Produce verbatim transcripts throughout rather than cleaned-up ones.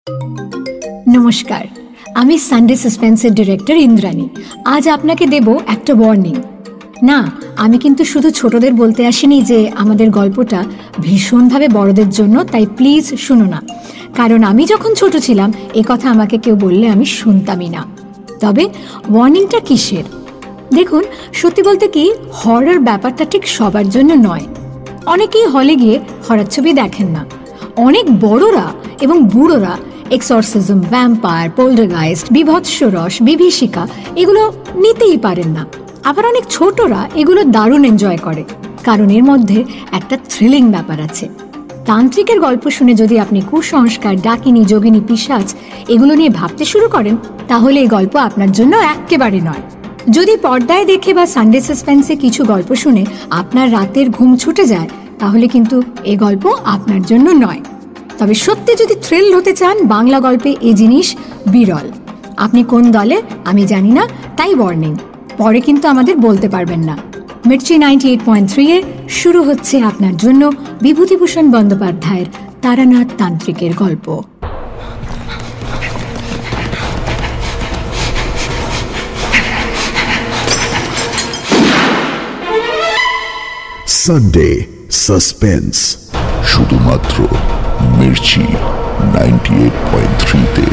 নমস্কার, আমি Sunday সাসপেন্সের director Indrani. আজ আপনাকে দেব একটা ওয়ার্নিং। না, আমি কিন্তু শুধু ছোটদের বলতে আসিনি যে আমাদের গল্পটা ভীষণভাবে বড়দের জন্য, তাই প্লিজ শুনো না। কারণ আমি যখন ছোট ছিলাম এ কথা আমাকে কেউ বললে আমি শুনতামই না। তবে ওয়ার্নিংটা কিসের? দেখুন, সত্যি বলতে কি, হরর ব্যাপারটা ঠিক সবার জন্য নয়। অনেকেই হলে গিয়ে হরর ছবি দেখেন না। অনেক বড়রা এবং বুড়োরা এক্সরসিজম, ভ্যাম্পায়ার, পোল্টারগাইস্ট, বিভৎস রস, বিভীষিকা এগুলো নিতেই পারেন না। আবার অনেক ছোটরা এগুলো দারুণ এনজয় করে, কারণ এর মধ্যে একটা থ্রিলিং ব্যাপার আছে। তান্ত্রিকের গল্প শুনে যদি আপনি কুসংস্কার, ডাকিনী, যোগিনী, পিশাচ এগুলো নিয়ে ভাবতে শুরু করেন, তাহলে এই গল্প আপনার জন্য একেবারে নয়। যদি পর্দায় দেখে বা সানডে সাসপেন্সে কিছু গল্প শুনে আপনার রাতের ঘুম ছুটে যায়, তাহলে কিন্তু এই গল্প আপনার জন্য নয়। তবে সত্যি যদি থ্রিল হতে চান, বাংলা গল্পে এই জিনিস বিরল। আপনি কোন দলে আমি জানি না, তাই ওয়ার্নিং, পরে কিন্তু আমাদের বলতে পারবেন না। Mirchi ninety eight point three এ শুরু হচ্ছে আপনার জন্য বিভূতিভূষণ বন্দ্যোপাধ্যায়ের তারানাথ তান্ত্রিকের গল্প। সানডে সাসপেন্স, শুধুমাত্র Mirchi ninety eight point three তে।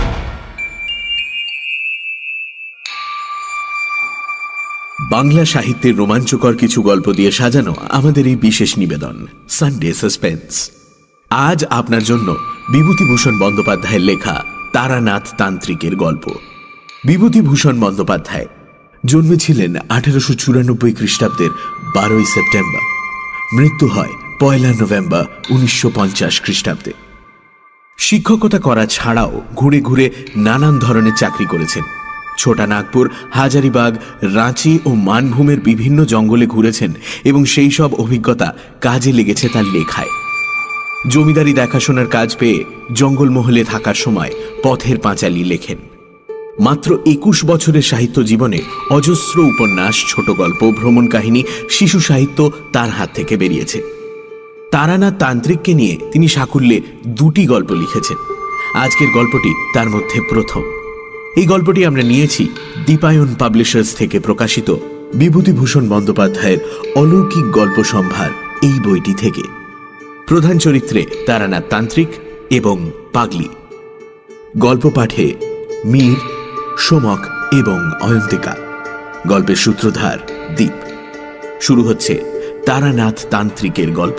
বাংলা সাহিত্যের রোমাঞ্চকর কিছু গল্প দিয়ে সাজানো আমাদের এই বিশেষ নিবেদন সানডে সাসপেন্স। আজ আপনার জন্য বিভূতিভূষণ বন্দ্যোপাধ্যায়ের লেখা তারানাথ তান্ত্রিকের গল্প। বিভূতিভূষণ বন্দ্যোপাধ্যায় জন্মেছিলেন আঠারোশো চুরানব্বই খ্রিস্টাব্দের বারোই সেপ্টেম্বর। মৃত্যু হয় পয়লা নভেম্বর উনিশশো পঞ্চাশ খ্রিস্টাব্দে। শিক্ষকতা করা ছাড়াও ঘুরে ঘুরে নানান ধরনের চাকরি করেছেন। ছোটা নাগপুর, হাজারিবাগ, রাঁচি ও মানভূমের বিভিন্ন জঙ্গলে ঘুরেছেন এবং সেই সব অভিজ্ঞতা কাজে লেগেছে তার লেখায়। জমিদারি দেখাশোনার কাজ পেয়ে জঙ্গলমহলে থাকার সময় পথের পাঁচালী লেখেন। মাত্র একুশ বছরের সাহিত্য জীবনে অজস্র উপন্যাস, ছোট গল্প, ভ্রমণ কাহিনী, শিশু সাহিত্য তার হাত থেকে বেরিয়েছে। তারানাথ তান্ত্রিককে নিয়ে তিনি সাকুল্যে দুটি গল্প লিখেছেন। আজকের গল্পটি তার মধ্যে প্রথম। এই গল্পটি আমরা নিয়েছি দীপায়ন পাবলিশার্স থেকে প্রকাশিত বিভূতিভূষণ বন্দ্যোপাধ্যায়ের অলৌকিক গল্প সম্ভার এই বইটি থেকে। প্রধান চরিত্রে তারানাথ তান্ত্রিক এবং পাগলি। গল্প পাঠে মীর, সোমক এবং অয়ন্তিকা। গল্পের সূত্রধার দীপ। শুরু হচ্ছে তারানাথ তান্ত্রিকের গল্প।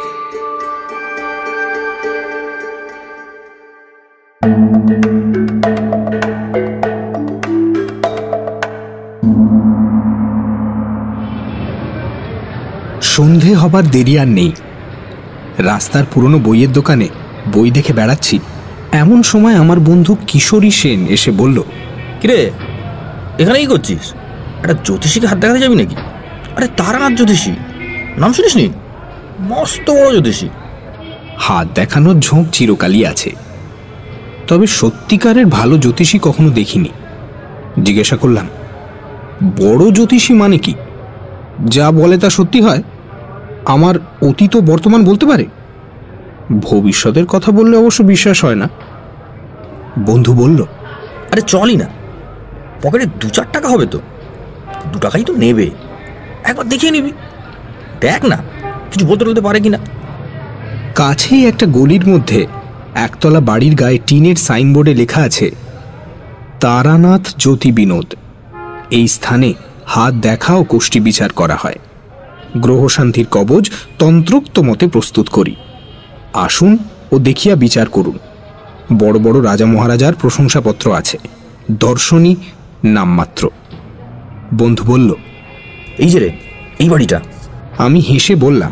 সন্ধে হবার দেরি আর নেই। রাস্তার পুরনো বইয়ের দোকানে বই দেখে বেড়াচ্ছি, এমন সময় আমার বন্ধু কিশোরী সেন এসে বলল, কিরে, এখানে কি করছিস? একটা জ্যোতিষীকে হাত দেখাতে যাবি নাকি? আরে তারানাথ জ্যোতিষী, নাম শুনিস নি? মস্ত বড় জ্যোতিষী। হাত দেখানোর ঝোঁক চিরকালই আছে, তবে সত্যিকারের ভালো জ্যোতিষী কখনো দেখিনি। জিজ্ঞাসা করলাম, বড় জ্যোতিষী মানে কি? যা বলে তা সত্যি হয়? আমার অতীত বর্তমান বলতে পারে? ভবিষ্যতের কথা বললে অবশ্য বিশ্বাস হয় না। বন্ধু বলল, আরে চলই না, পকেটে দু চার টাকা হবে তো, দু টাকাই তো নেবে, একবার দেখিয়ে নিবি, দেখ না কিছু বলতে বলতে পারে কিনা। কাছেই একটা গলির মধ্যে একতলা বাড়ির গায়ে টিনের সাইনবোর্ডে লেখা আছে, তারানাথ জ্যোতি বিনোদ। এই স্থানে হাত দেখা ও কোষ্ঠী বিচার করা হয়। গ্রহশান্তির কবজ তন্ত্রোক্ত মতে প্রস্তুত করি। আসুন ও দেখিয়া বিচার করুন। বড় বড় রাজা মহারাজার প্রশংসাপত্র আছে, দর্শনী নামমাত্র। বন্ধু বলল, এই যে রে, এই বাড়িটা। আমি হেসে বললাম,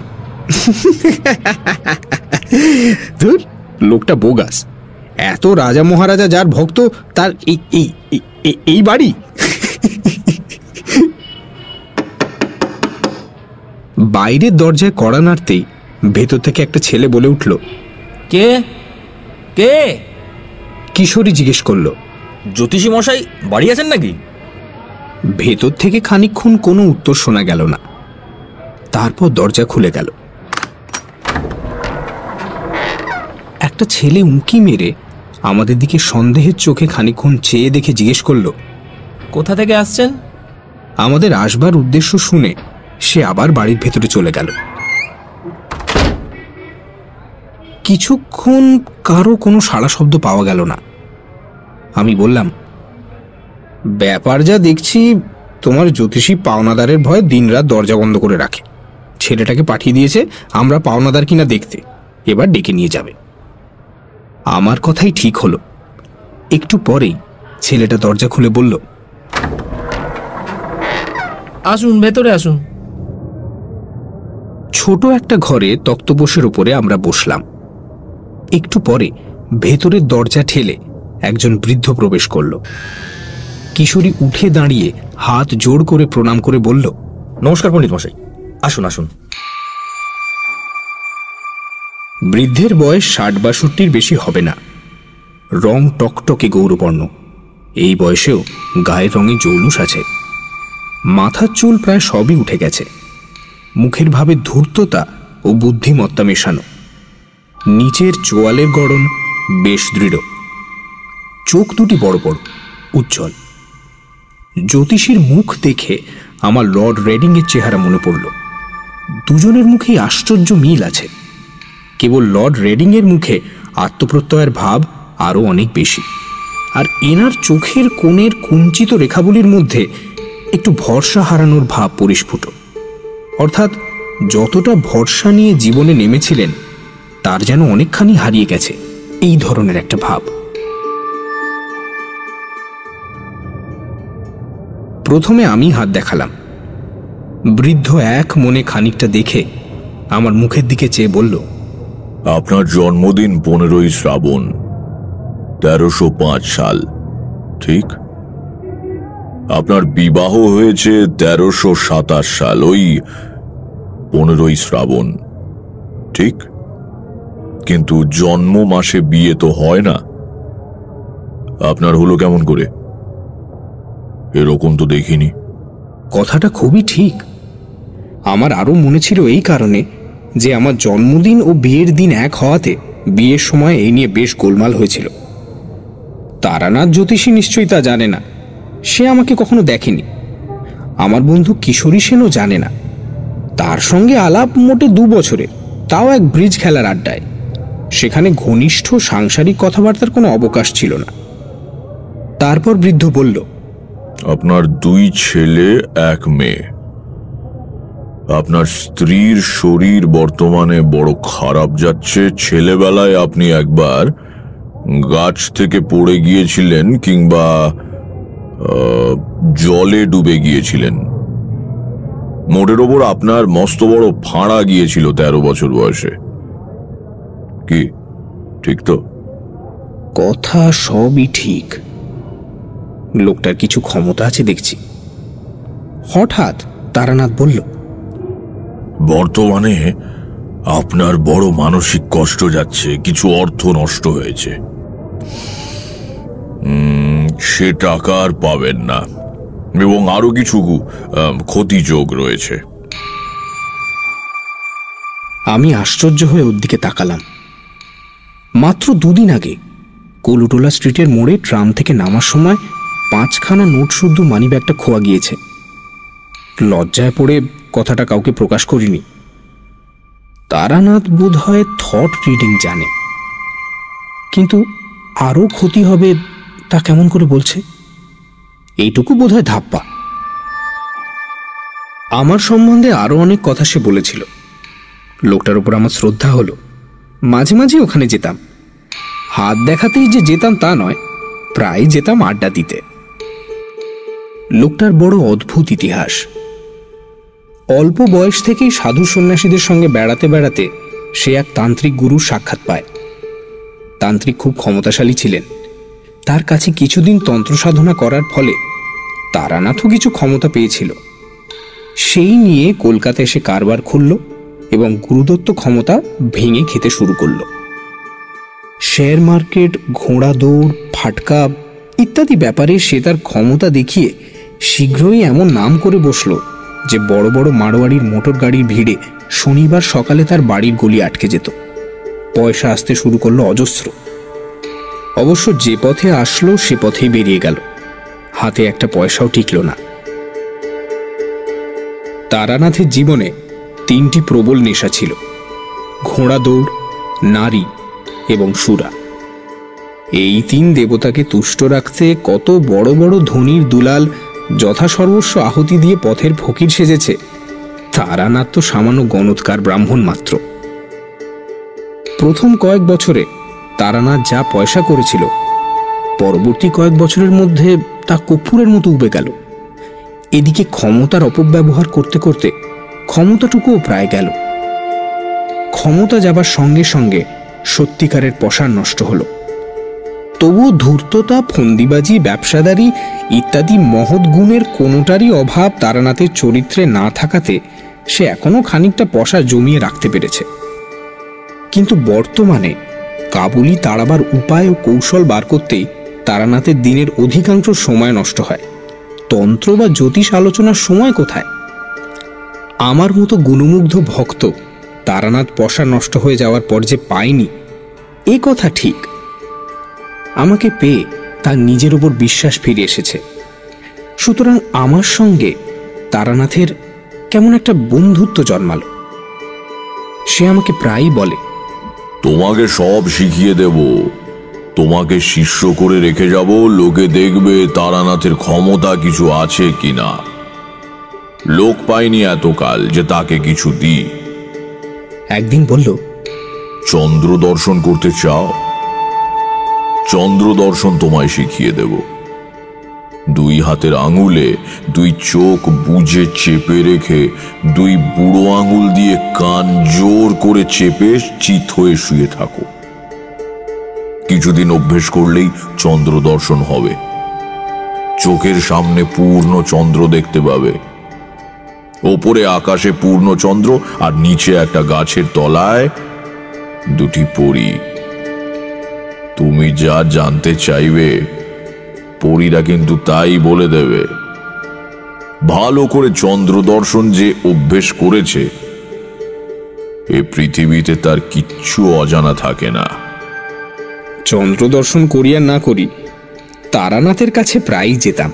ধুর, লোকটা বোগাস। এত রাজা মহারাজা যার ভক্ত, তার এই এই বাড়ি? বাইরের দরজায় কড়া নাড়তেই ভেতর থেকে একটা ছেলে বলে উঠল, কে কে? কিশোরী জিজ্ঞেস করল, জ্যোতিষী মশাই বাড়ি আছেন নাকি? ভেতর থেকে খানিকক্ষণ কোনো উত্তর শোনা গেল না। তারপর দরজা খুলে গেল। একটা ছেলে উঁকি মেরে আমাদের দিকে সন্দেহের চোখে খানিকক্ষণ চেয়ে দেখে জিজ্ঞেস করল, কোথা থেকে আসছেন? আমাদের আসবার উদ্দেশ্য শুনে সে আবার বাড়ির ভেতরে চলে গেল। কিছুক্ষণ কারো কোনো সাড়া শব্দ পাওয়া গেল না। আমি বললাম, ব্যাপার যা দেখছি, তোমার জ্যোতিষী পাওনাদারের ভয়ে দিনরাত দরজা বন্ধ করে রাখে। ছেলেটাকে পাঠিয়ে দিয়েছে আমরা পাওনাদার কিনা দেখতে, এবার ডেকে নিয়ে যাবে। আমার কথাই ঠিক হলো। একটু পরেই ছেলেটা দরজা খুলে বলল, আসুন, ভেতরে আসুন। ছোট একটা ঘরে তক্তপোষের উপরে আমরা বসলাম। একটু পরে ভেতরের দরজা ঠেলে একজন বৃদ্ধ প্রবেশ করল। কিশোরী উঠে দাঁড়িয়ে হাত জোড় করে প্রণাম করে বলল, নমস্কার পণ্ডিত মশাই, আসুন আসুন। বৃদ্ধের বয়স ষাট বাষট্টির বেশি হবে না। রং টকটকে গৌরবর্ণ। এই বয়সেও গায়ের রঙে জৌলুস আছে। মাথার চুল প্রায় সবই উঠে গেছে। মুখের ভাবে ধূর্ততা ও বুদ্ধিমত্তা মেশানো। নিচের চোয়ালের গড়ন বেশ দৃঢ়। চোখ দুটি বড় বড়, উজ্জ্বল। জ্যোতিষীর মুখ দেখে আমার লর্ড রেডিংয়ের চেহারা মনে পড়ল। দুজনের মুখেই আশ্চর্য মিল আছে। কেবল লর্ড রেডিংয়ের মুখে আত্মপ্রত্যয়ের ভাব আরও অনেক বেশি, আর এনার চোখের কোণের কুঞ্চিত রেখাগুলির মধ্যে একটু ভরসা হারানোর ভাব পরিস্ফুট। অর্থাৎ যতটা ভরসা নিয়ে জীবনে নেমেছিলেন তার যেন অনেকখানি হারিয়ে গেছে, এই ধরনের একটা ভাব। প্রথমে আমি হাত দেখালাম। বৃদ্ধ এক মনে খানিকটা দেখে আমার মুখের দিকে চেয়ে বলল, আপনার জন্মদিন পনেরোই শ্রাবণ, তেরোশো পাঁচ সাল, ঠিক? আপনার বিবাহ হয়েছে তেরোশো সাতাশ সাল, ওই পনেরোই শ্রাবণ, ঠিক? কিন্তু জন্ম মাসে বিয়ে তো হয় না। আপনার হলো কেমন করে? এরকম তো দেখিনি। কথাটা খুবই ঠিক। আমার আরো মনে ছিল এই কারণে যে আমার জন্মদিন ও বিয়ের দিন এক হওয়াতে বিয়ের সময় এই নিয়ে বেশ গোলমাল হয়েছিল। তারানাথ জ্যোতিষী নিশ্চয়ই তা জানে না, সে আমাকে কখনো দেখেনি। আমার বন্ধু কিশোরী সেনও জানে না। তার সঙ্গে আলাপ মোটে দু বছরে, তাও এক ব্রিজ খেলার আড্ডায়। সেখানে ঘনিষ্ঠ সাংসারিক কথাবার্তার কোনো অবকাশ ছিল না। তারপর বৃদ্ধ বলল, আপনার দুই ছেলে এক মেয়ে। আপনার স্ত্রীর শরীর বর্তমানে বড় খারাপ যাচ্ছে। ছেলেবেলায় আপনি একবার গাছ থেকে পড়ে গিয়েছিলেন কিংবা জলে ডুবে গিয়েছিলেন। মোটের ওপর আপনার মস্ত বড় ফাঁড়া গিয়েছিল তেরো বছর বয়সে। কি ঠিক তো? কথা সবই ঠিক। লোকটার কিছু ক্ষমতা আছে দেখছি। হঠাৎ তারানাথ বলল, বর্তমানে আপনার বড় মানসিক কষ্ট যাচ্ছে, কিছু অর্থ নষ্ট হয়েছে। সে টাকা আর পাবেন না, এবং আরো কিছু ক্ষতিযোগ রয়েছে। আমি আশ্চর্য হয়ে ওর দিকে তাকালাম। মাত্র দুদিন আগে কলুটোলা স্ট্রিটের মোড়ে ট্রাম থেকে নামার সময় পাঁচখানা নোট শুদ্ধ মানিব্যাগটা খোয়া গিয়েছে। লজ্জায় পড়ে কথাটা কাউকে প্রকাশ করিনি। তারানাথ বোধ হয় থট রিডিং জানে, কিন্তু আরো ক্ষতি হবে তা কেমন করে বলছে? এইটুকু বোধ হয় ধাপ্পা। আমার সম্বন্ধে আরো অনেক কথা সে বলেছিল। লোকটার উপর আমার শ্রদ্ধা হলো। মাঝে মাঝে ওখানে যেতাম। হাত দেখাতেই যে যেতাম তা নয়, প্রায় যেতাম আড্ডা দিতে। লোকটার বড় অদ্ভুত ইতিহাস। অল্প বয়স থেকেই সাধু সন্ন্যাসীদের সঙ্গে বেড়াতে বেড়াতে সে এক তান্ত্রিক গুরুর সাক্ষাৎ পায়। তান্ত্রিক খুব ক্ষমতাশালী ছিলেন। তার কাছে কিছুদিন তন্ত্র সাধনা করার ফলে তারানাথও কিছু ক্ষমতা পেয়েছিল। সেই নিয়ে কলকাতা এসে কারবার খুলল এবং গুরুদত্ত ক্ষমতা ভেঙে খেতে শুরু করল। শেয়ার মার্কেট, ঘোড়া দৌড়, ফাটকা ইত্যাদি ব্যাপারে সে তার ক্ষমতা দেখিয়ে শীঘ্রই এমন নাম করে বসল যে বড় বড় মারোয়াড়ির মোটর গাড়ির ভিড়ে শনিবার সকালে তার বাড়ির গলি আটকে যেত। পয়সা আসতে শুরু করলো অজস্র। অবশ্য যে পথে আসলো সে পথেই বেরিয়ে গেল, হাতে একটা পয়সাও টিকল না। তারানাথের জীবনে তিনটি প্রবল নেশা ছিল: ঘোড়া দৌড়, নারী এবং সুরা। এই তিন দেবতাকে তুষ্ট রাখতে কত বড় বড় ধনীর দুলাল যথাসর্বস্ব আহুতি দিয়ে পথের ফকির সেজেছে, তারানাথ তো সামান্য গণৎকার ব্রাহ্মণ মাত্র। প্রথম কয়েক বছরে তারানাথ যা পয়সা করেছিল, পরবর্তী কয়েক বছরের মধ্যে তা কর্পূরের মতো উবে গেল। এদিকে ক্ষমতার অপব্যবহার করতে করতে ক্ষমতাটুকুও প্রায় গেল। ক্ষমতা যাবার সঙ্গে সঙ্গে সত্যিকারের পসার নষ্ট হলো। তবুও ধূর্ততা, ফন্দিবাজি, ব্যবসাদারি ইত্যাদি মহৎ গুণের কোনোটারই অভাব তারানাথের চরিত্রে না থাকাতে সে এখনো খানিকটা পসা জমিয়ে রাখতে পেরেছে। কিন্তু বর্তমানে কাবুলি তাড়াবার উপায় ও কৌশল বার করতেই তারানাথের দিনের অধিকাংশ সময় নষ্ট হয়। তন্ত্র বা জ্যোতিষ আলোচনার সময় কোথায়? আমার মতো গুণমুগ্ধ ভক্ত তারানাথ পসা নষ্ট হয়ে যাওয়ার পর যে পায়নি, এ কথা ঠিক। আমাকে পেয়ে তার নিজের ওপর বিশ্বাস ফিরে এসেছে। সুতরাং আমার সঙ্গে তারানাথের কেমন একটা বন্ধুত্ব জন্মালো। সে আমাকে প্রায়ই বলে, তোমাকে সব শিখিয়ে দেব, তোমাকে শিষ্য করে রেখে যাব, লোকে দেখবে তারানাথের ক্ষমতা কিছু আছে কিনা। লোক পাইনি এতকাল যে তাকে কিছু দিই। একদিন বলল, চন্দ্র দর্শন করতে চাও? চন্দ্র দর্শন তোমায় শিখিয়ে দেব। দুই হাতের আঙুলে দুই চোখ বুজে চেপে রেখে দুই বুড়ো আঙুল দিয়ে কান জোর করে চেপে চিত হয়ে শুয়ে থাকো। কিছুদিন অভ্যেস করলেই চন্দ্র দর্শন হবে। চোখের সামনে পূর্ণ চন্দ্র দেখতে পাবে। ওপরে আকাশে পূর্ণ চন্দ্র, আর নিচে একটা গাছের তলায় দুটি পরী। তুমি যা জানতে চাইবে পরীরা কিন্তু তাই বলে দেবে। ভালো করে চন্দ্র দর্শন যে অভ্যেস করেছে, এ পৃথিবীতে তার কিচ্ছু অজানা থাকে না। চন্দ্র দর্শন করি আর না করি, তারানাথের কাছে প্রায়ই যেতাম।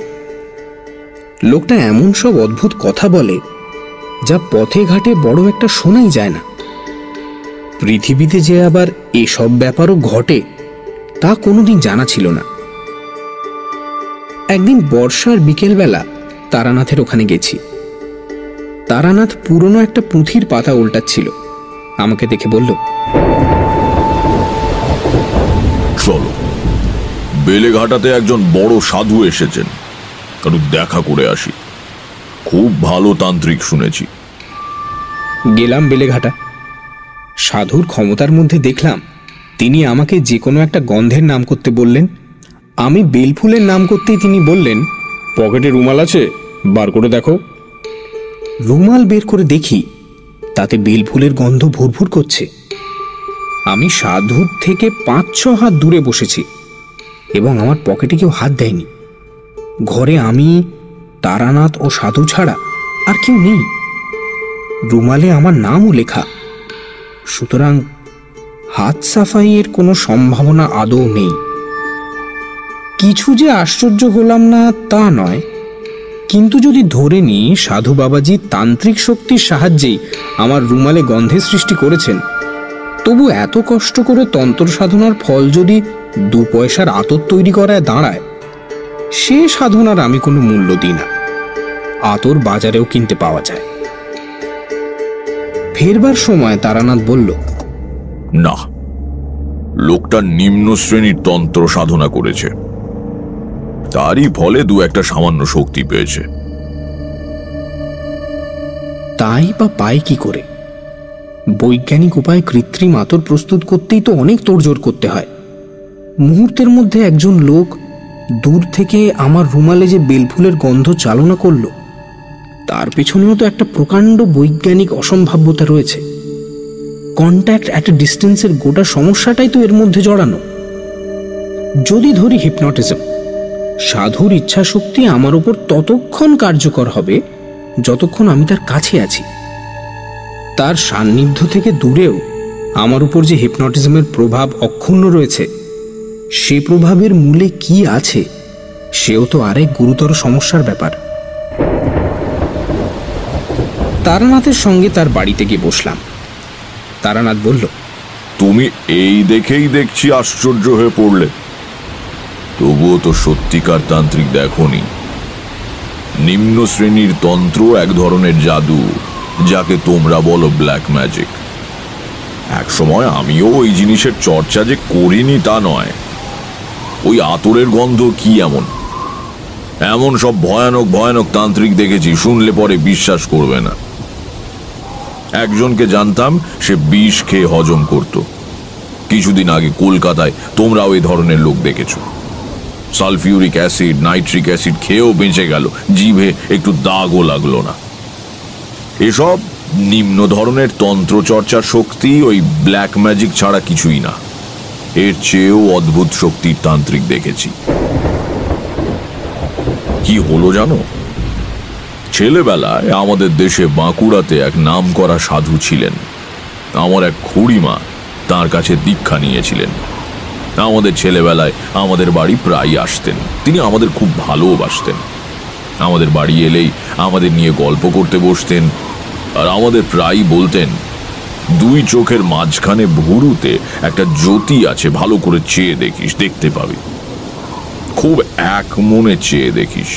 লোকটা এমন সব অদ্ভুত কথা বলে যা পথে ঘাটে বড় একটা শোনাই যায় না। পৃথিবীতে যে আবার এসব ব্যাপারও ঘটে তা কোনোদিন জানা ছিল না। একদিন বর্ষার বিকেলবেলা তারানাথের ওখানে গেছি। তারানাথ পুরনো একটা পুঁথির পাতা উল্টাচ্ছিল। আমাকে দেখে বলল, চলো, বেলেঘাটাতে একজন বড় সাধু এসেছেন, কারণ দেখা করে আসি। খুব ভালো তান্ত্রিক শুনেছি। গেলাম বেলেঘাটা। সাধুর ক্ষমতার মধ্যে দেখলাম তিনি আমাকে যে কোনো একটা গন্ধের নাম করতে বললেন। আমি বেলফুলের নাম করতেই তিনি বললেন, পকেটে রুমাল আছে, বার করে দেখো। রুমাল বের করে দেখি তাতে বেলফুলের গন্ধ ভুরভুর করছে। আমি সাধুর থেকে পাঁচ ছ হাত দূরে বসেছি এবং আমার পকেটে কেউ হাত দেয়নি। ঘরে আমি, তারানাথ ও সাধু ছাড়া আর কেউ নেই। রুমালে আমার নামও লেখা। সুতরাং হাত সাফাইয়ের কোনো সম্ভাবনা আদৌ নেই। কিছু যে আশ্চর্য হলাম না তা নয়, কিন্তু যদি ধরে নিই সাধু বাবাজি তান্ত্রিক শক্তির সাহায্যেই আমার রুমালে গন্ধের সৃষ্টি করেছেন, তবু এত কষ্ট করে তন্ত্র সাধনার ফল যদি দু পয়সার আতর তৈরি করায় দাঁড়ায়, সে সাধনার আমি কোনো মূল্য দিই না। আতর বাজারেও কিনতে পাওয়া যায়। ফেরবার সময় তারানাথ বলল, না, লোকটা নিম্ন শ্রেণীর তন্ত্র সাধনা করেছে, তারই ফলে দু একটা সামান্য শক্তি পেয়েছে। তাই বা পায় কি করে? বৈজ্ঞানিক উপায়ে কৃত্রিম আতর প্রস্তুত করতেই তো অনেক তোড়জোড় করতে হয়। মুহূর্তের মধ্যে একজন লোক দূর থেকে আমার রুমালে যে বেলফুলের গন্ধ চালনা করল, তার পেছনেও তো একটা প্রকাণ্ড বৈজ্ঞানিক অসম্ভাব্যতা রয়েছে। কন্ট্যাক্ট অ্যাট এ ডিস্টেন্সের গোটা সমস্যাটাই তো এর মধ্যে জড়ানো। যদি ধরি হিপনটিজম, সাধুর ইচ্ছা শক্তি আমার উপর ততক্ষণ কার্যকর হবে যতক্ষণ আমি তার কাছে আছি। তার সান্নিধ্য থেকে দূরেও আমার উপর যে হিপনটিজমের প্রভাব অক্ষুণ্ণ রয়েছে, সে প্রভাবের মূলে কি আছে সেও তো আরেক গুরুতর সমস্যার ব্যাপার। তারানাথের সঙ্গে তার বাড়িতে গিয়ে বসলাম। তারানাথ বলল, তুমি এই দেখেই দেখছি আশ্চর্য হয়ে পড়লে। তবুও তো সত্যিকার তান্ত্রিক দেখোনি। নিম্ন শ্রেণীর তন্ত্র এক ধরনের জাদু, যাকে তোমরা বলো ব্ল্যাক ম্যাজিক। এক সময় আমিও ওই জিনিসের চর্চা যে করিনি তা নয়। ওই আতরের গন্ধ কি এমন এমন সব ভয়ানক ভয়ানক তান্ত্রিক দেখেছি, শুনলে পরে বিশ্বাস করবে না। একজনকে জানতাম, সে বিষ খেয়ে হজম করত। কিছুদিন আগে কলকাতায় তোমরা ওই ধরনের লোক দেখেছো। সালফিউরিক অ্যাসিড, নাইট্রিক অ্যাসিড খেয়েও বেঁচে গেল, জিভে একটু দাগও লাগলো না। এসব নিম্ন ধরনের তন্ত্রচর্চার শক্তি ওই ব্ল্যাক ম্যাজিক ছাড়া কিছুই না। এর চেয়েও অদ্ভুত শক্তির তান্ত্রিক দেখেছি। কি হলো জানো? ছেলেবেলায় আমাদের দেশে বাঁকুড়াতে এক নামকরা সাধু ছিলেন। আমার এক খুড়িমা তার কাছে দীক্ষা নিয়েছিলেন। আমাদের ছেলেবেলায় আমাদের বাড়ি প্রায় আসতেন। তিনি আমাদের খুব ভালোবাসতেন। আমাদের বাড়ি এলেই আমাদের নিয়ে গল্প করতে বসতেন, আর আমাদের প্রায়ই বলতেন, দুই চোখের মাঝখানে ভুরুতে একটা জ্যোতি আছে, ভালো করে চেয়ে দেখিস, দেখতে পাবি। খুব এক মনে চেয়ে দেখিস।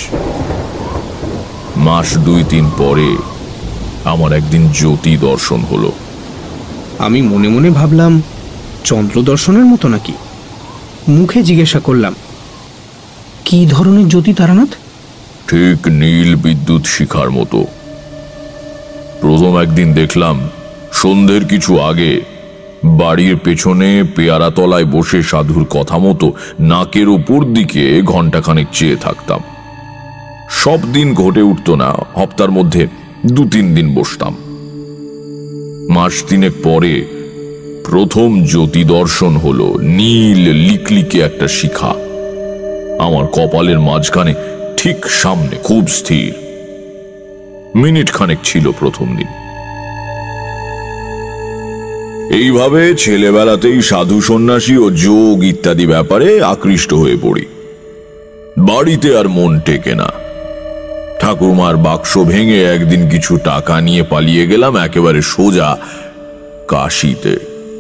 মাস দুই তিন পরে আমার একদিন জ্যোতি দর্শন হলো। আমি মনে মনে ভাবলাম, চন্দ্র দর্শনের মতো নাকি? মুখে জিজ্ঞাসা করলাম, কি ধরনের জ্যোতি তারানাথ? ঠিক নীল বিদ্যুৎ শিখার মতো। প্রথম একদিন দেখলাম, সন্ধ্যের কিছু আগে বাড়ির পেছনে পেয়ারা তলায় বসে সাধুর কথা মতো নাকের উপর দিকে ঘন্টাখানেক চেয়ে থাকতাম। সব দিন ঘটে উঠত না, হপ্তার মধ্যে দু তিন দিন বসতাম। মাস তিনেক পরে প্রথম জ্যোতি দর্শন হলো। নীল লিকলিকে একটা শিখা আমার কপালের মাঝখানে ঠিক সামনে, খুব স্থির। মিনিট খানেক ছিল প্রথম দিন। এইভাবে ছেলেবেলাতেই সাধু সন্ন্যাসী ও যোগ ইত্যাদি ব্যাপারে আকৃষ্ট হয়ে পড়ি। বাড়িতে আর মন টেকে না। ঠাকুরমার বাক্স ভেঙে একদিন কিছু টাকা নিয়ে পালিয়ে গেলাম একেবারে সোজা কাশিতে।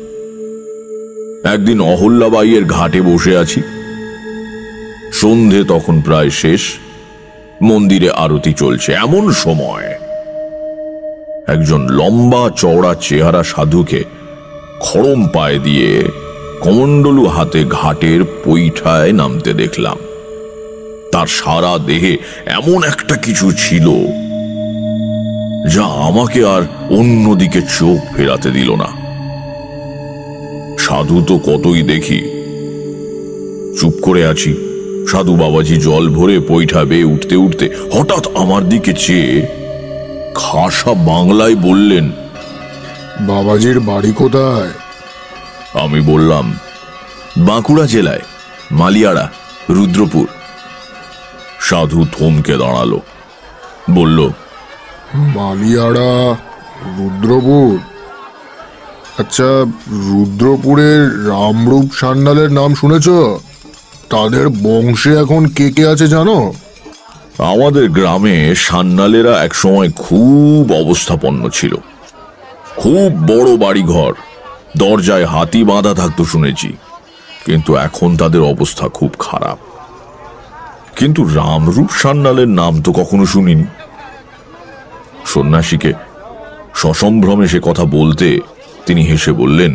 একদিন অহল্যাবাইয়ের ঘাটে বসে আছি। সন্ধে তখন প্রায় শেষ, মন্দিরে আরতি চলছে। এমন সময় একজন লম্বা চওড়া চেহারা সাধুকে খড়ম পায়ে দিয়ে কমণ্ডলু হাতে ঘাটের পৈঠায় নামতে দেখলাম। তার সারা দেহে এমন একটা কিছু ছিল যা আমাকে আর অন্যদিকে চোখ ফেরাতে দিল না। সাধু তো কতই দেখি, চুপ করে আছি। সাধু বাবাজি জল ভরে পৈঠা বেয়ে উঠতে উঠতে হঠাৎ আমার দিকে চেয়ে খাসা বাংলায় বললেন, বাবাজির বাড়ি কোথায়? আমি বললাম, বাঁকুড়া জেলায় মালিয়াড়া, রুদ্রপুর। সাধু থমকে দাঁড়ালো, বলল, মালিয়াড়া, রুদ্রপুর? আচ্ছা, রুদ্রপুরের রামরূপ সান্যালের নাম শুনেছ? তাদের বংশে এখন কে কে আছে জানো? আমাদের গ্রামে সান্যালেরা একসময় খুব অবস্থাপন্ন ছিল। খুব বড় বাড়ি ঘর, দরজায় হাতি বাঁধা থাকতো শুনেছি। কিন্তু এখন তাদের অবস্থা খুব খারাপ। কিন্তু রামরূপ সান্যালের নাম তো কখনো শুনিনি। সন্ন্যাসীকে সসম্ভ্রমে সে কথা বলতে তিনি হেসে বললেন,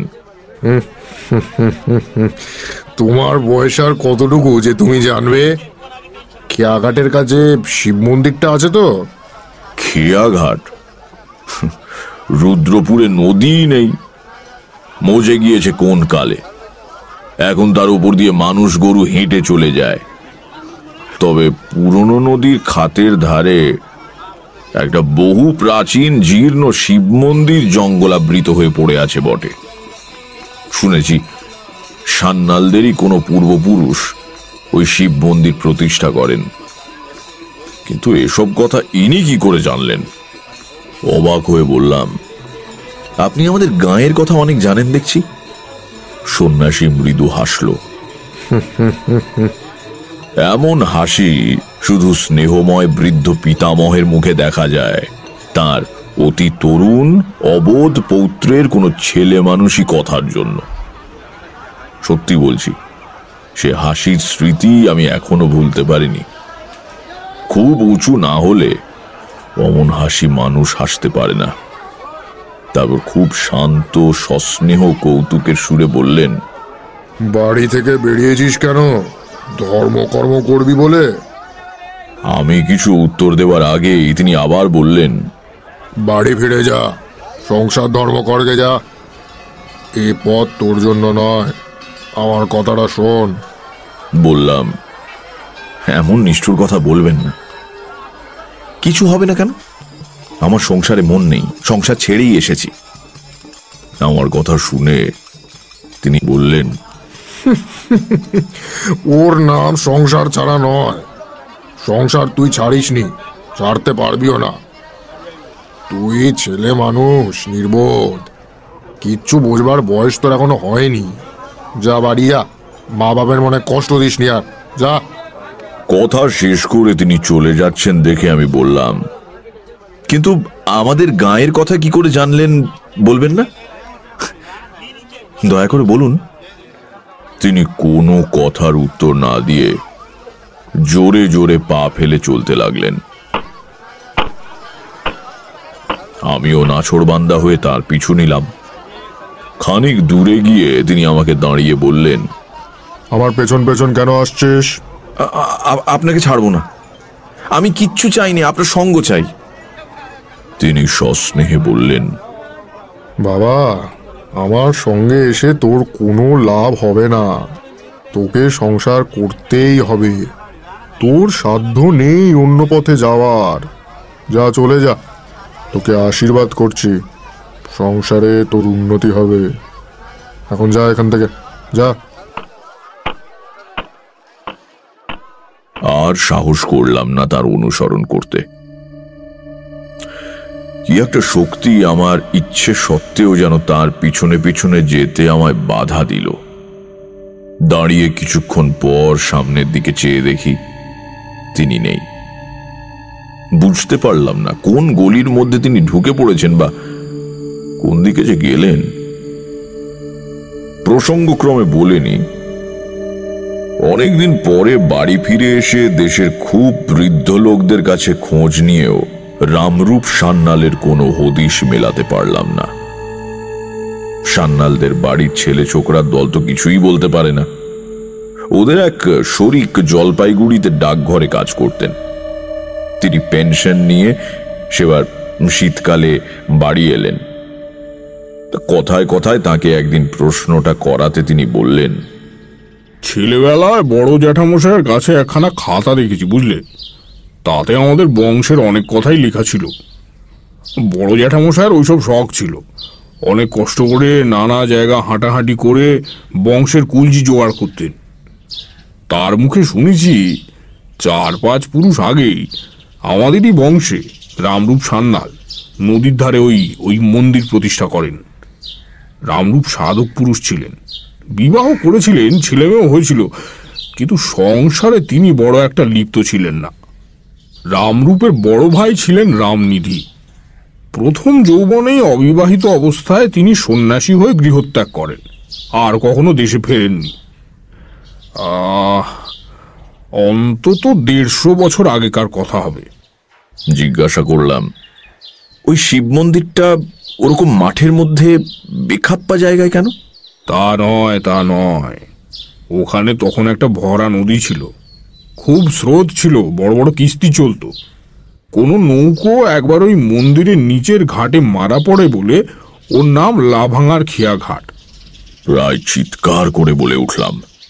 তোমার বয়স আর কতটুকু যে তুমি জানবে? খেয়াঘাটের কাছে শিব মন্দিরটা আছে তো? খেয়াঘাট? রুদ্রপুরে নদী নেই, মজে গিয়েছে কোন কালে। এখন তার উপর দিয়ে মানুষ গরু হেঁটে চলে যায়। তবে পুরনো নদীর খাতের ধারে একটা বহু প্রাচীন জীর্ণ শিব মন্দির জঙ্গলাবৃত হয়ে পড়ে আছে বটে। শুনেছি সান্যালদেরই কোনো পূর্বপুরুষ ওই শিব মন্দির প্রতিষ্ঠা করেন। কিন্তু এসব কথা ইনি কি করে জানলেন? অবাক হয়ে বললাম, আপনি আমাদের গাঁয়ের কথা অনেক জানেন দেখছি। সন্ন্যাসী মৃদু হাসল, এমন হাসি শুধু স্নেহময় বৃদ্ধ পিতামহের মুখে দেখা যায়, তার অতি তরুণ অবোধ পৌত্রের কোনো ছেলে মানুষই কথার জন্য। সত্যি বলছি, সে হাসির স্মৃতি আমি এখনো ভুলতে পারিনি। খুব উঁচু না হলে অমন হাসি মানুষ হাসতে পারে না। তারপর খুব শান্ত সস্নেহ কৌতুকের সুরে বললেন, বাড়ি থেকে বেরিয়েছিস কেন? ধর্মকর্ম করবি বলে? আমি কিছু উত্তর দেওয়ার আগেই তিনি আবার বললেন, বাড়ি ফিরে যা, সংসার ধর্ম করগে যা। এ পথ তোর জন্য নয়, আমার কথাটা শোন। বললাম, এমন নিষ্ঠুর কথা বলবেন না। কিছু হবে না কেন? আমার সংসারে মন নেই, সংসার ছেড়েই এসেছি। আমার কথা শুনে তিনি বললেন, ওর নাম সংসার ছাড়া নয়। সংসার তুই ছাড়িসনি, ছাড়তে পারবিও না। তুই ছেলে মানুষ, নির্বোধ, কিচ্ছু বোঝবার বয়স তোর এখনো হয়নি। যা বাড়ি যা, মা বাবার মনে কষ্ট দিস নি আর, যা। কথা শেষ করে তিনি চলে যাচ্ছেন দেখে আমি বললাম, কিন্তু আমাদের গাঁয়ের কথা কি করে জানলেন বলবেন না? দয়া করে বলুন। তিনি কোনো কথার উত্তর না দিয়ে জোরে জোরে পা ফেলে চলতে লাগলেন। আমিও নাছোড়বান্দা হয়ে তার পিছু নিলাম। খানিক দূরে গিয়ে তিনি আমাকে দাঁড়িয়ে বললেন, আমার পেছন পেছন কেন আসছিস? আপনাকে ছাড়বো না, আমি কিচ্ছু চাইনি, আপনার সঙ্গ চাই। তিনি সস্নেহে বললেন, বাবা, আমার সঙ্গে এসে তোর কোনো লাভ হবে না। তোকে সংসার করতেই হবে। তোর সাধ্য নেই অন্য পথে যাওয়ার। যা, চলে যা। তোকে আশীর্বাদ করছি, সংসারে তোর উন্নতি হবে। এখন যা এখান থেকে, যা। আর সাহস করলাম না তার অনুসরণ করতে। কি একটা শক্তি আমার ইচ্ছে সত্ত্বেও যেন তার পিছনে পিছনে যেতে আমায় বাধা দিল। দাঁড়িয়ে কিছুক্ষণ পর সামনের দিকে চেয়ে দেখি তিনি নেই। বুঝতে পারলাম না কোন গলির মধ্যে তিনি ঢুকে পড়েছেন বা কোন দিকে যে গেলেন। প্রসঙ্গক্রমে বলেনি, অনেকদিন পরে বাড়ি ফিরে এসে দেশের খুব বৃদ্ধ লোকদের কাছে খোঁজ নিয়েও রামরূপ সান্যালের কোনো হদিশ মেলাতে পারলাম না। সান্যালদের বাড়ির ছেলে ছোকরার দল তো কিছুই বলতে পারে না। ওদের এক শরিক জলপাইগুড়িতে ডাকঘরে কাজ করতেন। তিনি পেনশন নিয়ে সেবার শীতকালে বাড়ি এলেন। কথায় কথায় তাকে একদিন প্রশ্নটা করাতে তিনি বললেন, ছেলেবেলায় বড় জ্যাঠামশাইয়ের কাছে একখানা খাতা দেখেছি, বুঝলে? তাতে আমাদের বংশের অনেক কথাই লেখা ছিল। বড় জ্যাঠামশাইয়ের ওইসব শখ ছিল। অনেক কষ্ট করে নানা জায়গা হাঁটাহাঁটি করে বংশের কুলজি জোগাড় করতেন। তার মুখে শুনেছি চার পাঁচ পুরুষ আগেই আমাদেরই বংশে রামরূপ সান্যাল নদীর ধারে ওই ওই মন্দির প্রতিষ্ঠা করেন। রামরূপ সাধক পুরুষ ছিলেন, বিবাহ করেছিলেন, ছেলেমেয়েও হয়েছিল, কিন্তু সংসারে তিনি বড় একটা লিপ্ত ছিলেন না। রামরূপের বড় ভাই ছিলেন রামনিধি। প্রথম যৌবনেই অবিবাহিত অবস্থায় তিনি সন্ন্যাসী হয়ে গৃহত্যাগ করেন, আর কখনো দেশে ফেরেননি। আহ অন্তত দেড়শো বছর আগেকার কথা হবে। জিজ্ঞাসা করলাম, ওই শিব মন্দিরটা ওরকম মাঠের মধ্যে বেখাপ্পা জায়গায় কেন? তা নয়, তা নয়। ওখানে তখন একটা ভরা নদী ছিল, খুব স্রোত ছিল, বড় বড় কিস্তি চলতো। কোনো নৌকো একবার ওই মন্দিরের নিচের ঘাটে মারা পড়ে বলে ওর নাম লাভাঙার খেয়া ঘাট। প্রায় চিৎকার করে বলে উঠলাম,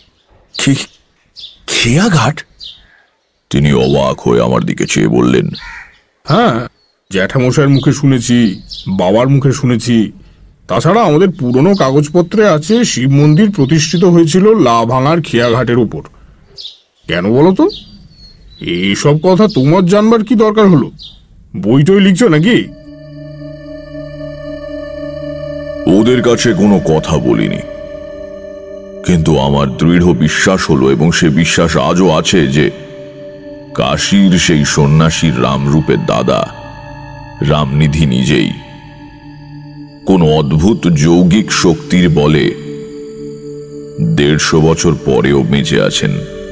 খেয়া ঘাট? তিনি অবাক হয়ে আমার দিকে চেয়ে বললেন, হ্যাঁ, জ্যাঠামশাইয়ের মুখে শুনেছি, বাবার মুখে শুনেছি। তাছাড়া আমাদের পুরনো কাগজপত্রে আছে শিব মন্দির প্রতিষ্ঠিত হয়েছিল লাভাঙার খেয়া ঘাটের উপর। কেন বলো তো? এইসব কথা তোমার জানবার কি দরকার হলো? বই টই লিখছো নাকি? ওদের কাছে কোনো কথা বলিনি, কিন্তু আমার দৃঢ় বিশ্বাস হলো, এবং সে বিশ্বাস আজও আছে, যে কাশীর সেই সন্ন্যাসীর রামরূপের দাদা রামনিধি নিজেই কোন অদ্ভুত যৌগিক শক্তির বলে দেড়শো বছর পরেও বেঁচে আছেন।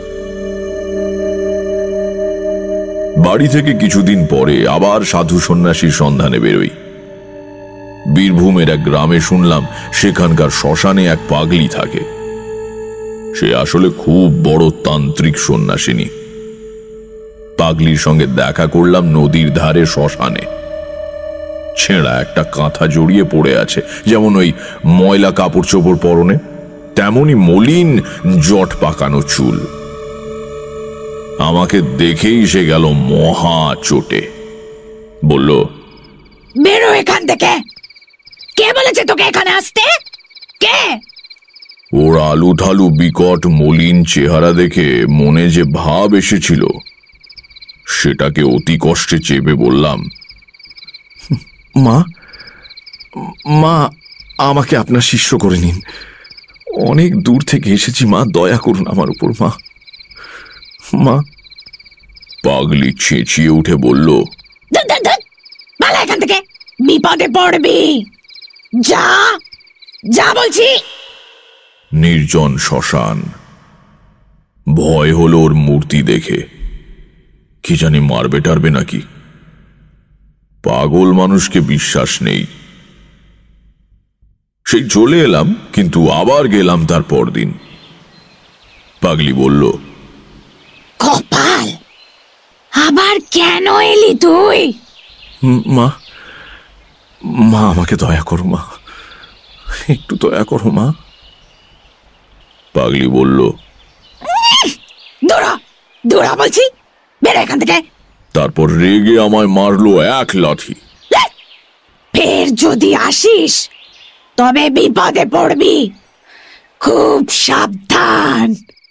বাড়ি থেকে কিছুদিন পরে আবার সাধু সন্ন্যাসীর সন্ধানে বেরোই। বীরভূমের এক গ্রামে শুনলাম সেখানকার শ্মশানে এক পাগলি থাকে। সে আসলে খুব বড় তান্ত্রিক সন্ন্যাসিনী। পাগলির সঙ্গে দেখা করলাম নদীর ধারে শ্মশানে। ছেঁড়া একটা কাঁথা জড়িয়ে পড়ে আছে, যেমন ওই ময়লা কাপড় চোপড় পরনে, তেমনি মলিন জট পাকানো চুল। আমাকে দেখেই সে গেল মহা চোটে। বলল, বেরো এখান থেকে। কে বলেছে তোকে এখানে আসতে? কে? ওর আলু থালু বিকট মলিন চেহারা দেখে মনে যে ভাব এসেছিল সেটাকে অতি কষ্টে চেপে বললাম, মা মা আমাকে আপনার শিষ্য করে নিন। অনেক দূর থেকে এসেছি মা, দয়া করুন আমার উপর মা। মা। পাগলি চেঁচিয়ে উঠে বলল, পালা এখান থেকে, বিপদে পড়বি। যা যা বলছি। নির্জন শ্মশান। ভয় হলো ওর মূর্তি দেখে। কি জানি মারবে টারবে নাকি। পাগল মানুষকে বিশ্বাস নেই। সেই চলে এলাম, কিন্তু আবার গেলাম তার পরদিন। পাগলি বলল, কপাল, আবার কেন এলি তুই? মা মা আমাকে দয়া করো মা, একটু দয়া করো মা। পাগলি বলল, দূরা দূরা বলছি, বেরো এখান থেকে। তারপর রেগে আমায় মারলো এক লাথি। ফের যদি আসিস তবে বিপদে পড়বি, খুব সাবধান।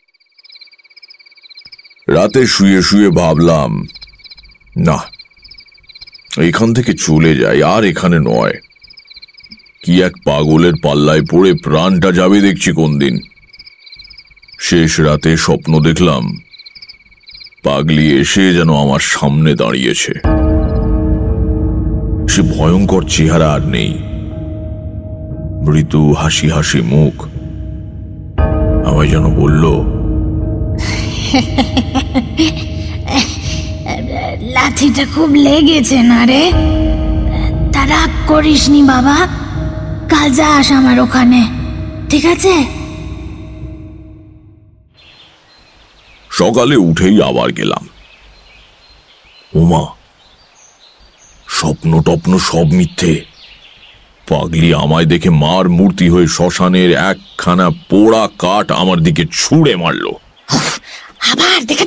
রাতে শুয়ে শুয়ে ভাবলাম, না, এখান থেকে চলে যাই, আর এখানে নয়। কি এক পাগলের পাল্লায় পড়ে প্রাণটা যাবে দেখছি কোন দিন। শেষ রাতে স্বপ্ন দেখলাম পাগলি এসে যেন আমার সামনে দাঁড়িয়েছে। সে ভয়ঙ্কর চেহারা আর নেই, মৃদু হাসি হাসি মুখ। আমায় যেন বলল, লাঠিটা খুব লেগেছে না রে? তা রাগ করিস নি বাবা, কাল যাস আমার ওখানে, ঠিক আছে? সকালে উঠেই আবার গেলাম। ওমা, স্বপ্ন টপ্ন সব মিথ্যে। পাগলি আমায় দেখে মার মূর্তি হয়ে শ্মশানের একখানা পোড়া কাঠ আমার দিকে ছুঁড়ে মারল। আবার দেখেছ?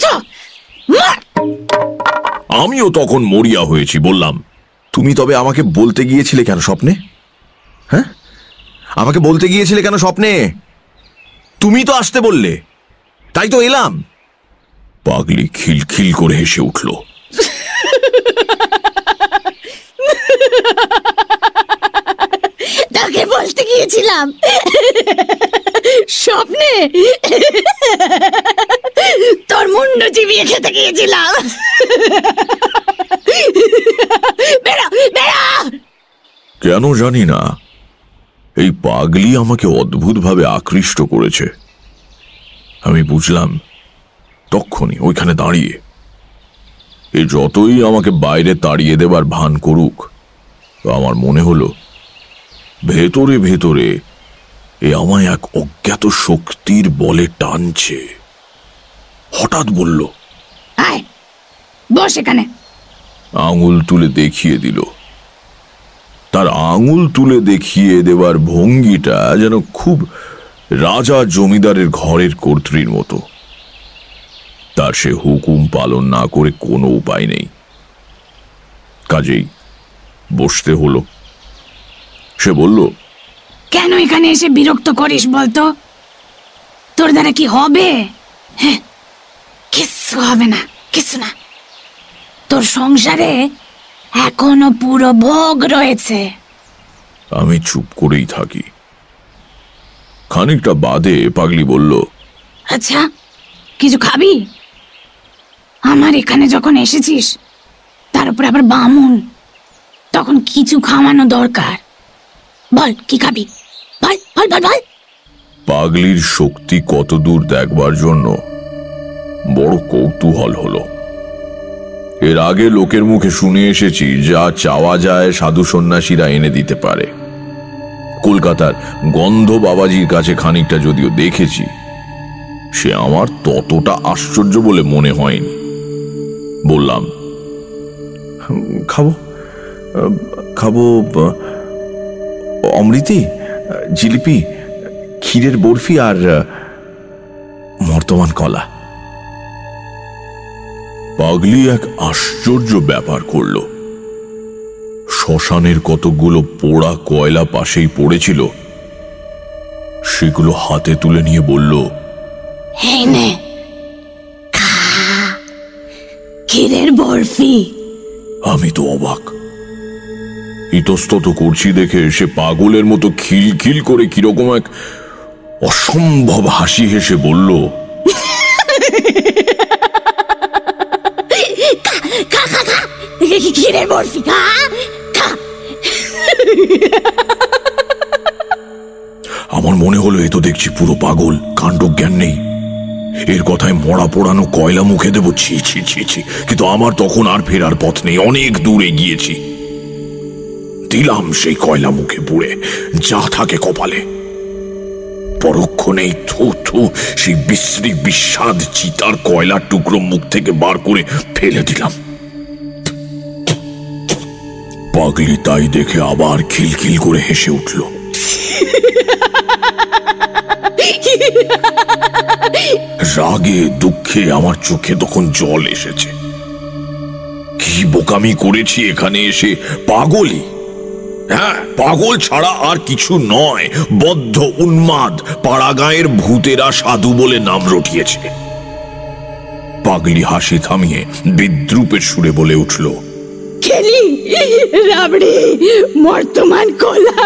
আমিও তখন মরিয়া হয়েছি। বললাম, তুমি তবে আমাকে বলতে গিয়েছিলে কেন স্বপ্নে? হ্যাঁ, আমাকে বলতে গিয়েছিলে কেন স্বপ্নে? তুমি তো আসতে বললে, তাই তো এলাম। পাগলি খিলখিল করে হেসে উঠল। তোকে বলতে গিয়েছিলাম স্বপ্নে, তোর মুন্ড চিবিয়ে খেতে গিয়েছিলাম। বেড়া বেড়া। কেন জানি না, এই পাগলি আমাকে অদ্ভুতভাবে আকৃষ্ট করেছে। আমি বুঝলাম তক্ষুনি ওইখানে দাঁড়িয়ে। এ যতই আমাকে বাইরে তাড়িয়ে দেবার ভান করুক, আমার মনে হলো ভেতরে ভেতরে এ আমায় এক অজ্ঞাত শক্তির বলে টানছে। হঠাৎ বলল, আয় বস এখানে। আঙুল তুলে দেখিয়ে দিল। তার আঙুল তুলে দেখিয়ে দেবার ভঙ্গিটা যেন খুব রাজা জমিদারের ঘরের কর্ত্রীর মতো। তার সে হুকুম পালন না করে কোনো উপায় নেই, কাজেই বসতে হলো। সে বলল, কেন এখানে এসে বিরক্ত করিস বলতো? তোর দ্বারা কি হবে? হ্যাঁ, কিছু হবে না, কিছু না। তোর সংসারে এখনো পুরো ভোগ রয়েছে। আমি চুপ করেই থাকি। খানিকটা বাদে পাগলি বলল, আচ্ছা কিছু খাবি? আমার এখানে যখন এসেছিস, তার উপরে আবার বামুন, তখন কিছু খাওয়ানো দরকার। বল কি খাবি, বল বল বল বল। পাগলির শক্তি কতদূর দেখবার জন্য বড় কৌতূহল হলো। এর আগে লোকের মুখে শুনে এসেছি যা চাওয়া যায় সাধু সন্ন্যাসীরা এনে দিতে পারে। কলকাতার গন্ধ বাবাজির কাছে খানিকটা যদিও দেখেছি, সে আমার ততটা আশ্চর্য বলে মনে হয়নি। বললাম, খাবো খাবো অমৃতি, জিলিপি, ক্ষীরের বরফি আর মর্তমান কলা। পাগলি এক আশ্চর্য ব্যাপার করল। শ্মশানের কতগুলো পোড়া কয়লা পাশেই পড়েছিল, সেগুলো হাতে তুলে নিয়ে বলল, এই নে খা, ক্ষীরের বরফি। আমি তো অবাক। ইতস্তত করছি দেখে সে পাগলের মতো খিলখিল করে কিরকম এক অসম্ভব হাসি হেসে বলল, ক্ষীরের বরফি খা খা। আমার মনে হলো এ তো দেখছি পুরো পাগল, কাণ্ড জ্ঞান নেই। এর কথায় মরা পোড়ানো কয়লা মুখে দেবো, ছি ছি ছি ছি। কিন্তু আমার তখন আর ফেরার পথ নেই, অনেক দূরে গিয়েছি। দিলাম সেই কয়লা মুখে পুড়ে যা থাকে কপালে। পরক্ষণেই থু থু সেই বিশ্রী বিস্বাদ চিতার কয়লার টুকরো মুখ থেকে বার করে ফেলে দিলাম। পাগলি তাই দেখে আবার খিলখিল করে হেসে উঠল। রাগে দুঃখে আমার চোখে তখন জল এসেছে। কি বোকামি করেছি এখানে এসে। পাগলই, হ্যাঁ পাগল ছাড়া আর কিছু নয়। বদ্ধ উন্মাদ পাড়াগাঁয়ের ভূতেরা সাধু বলে নাম রটিয়েছে। পাগলি হাসি থামিয়ে বিদ্রুপের সুরে বলে উঠল, খেলি রাবড়ি, মর্তমান কলা,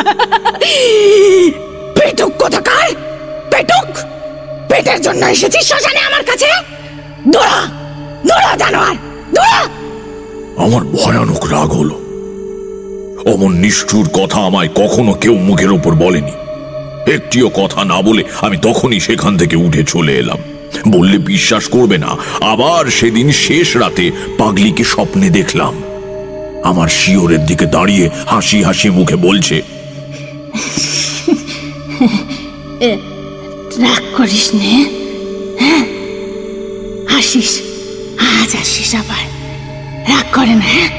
পেটুক কোথাকার পেটুক। পেটের জন্য এসেছিস শ্মশানে আমার কাছে? দৌড়া দৌড়া জানোয়ার, দৌড়া। আমার ভয়ানক রাগ হলো। অমন নিষ্ঠুর কথা আমায় কখনো কেউ মুখের ওপর বলেনি। একটিও কথা না বলে আমি তখনই সেখান থেকে উঠে চলে এলাম। বললে বিশ্বাস করবে না, আবার সেদিন শেষ রাতে পাগলিকে স্বপ্নে দেখলাম। আমার শিয়রের দিকে দাঁড়িয়ে হাসি হাসি মুখে বলছে, রাগ করিস নে, হ্যাঁ আসিস, আজ আসিস আবার, রাগ করে না, হ্যাঁ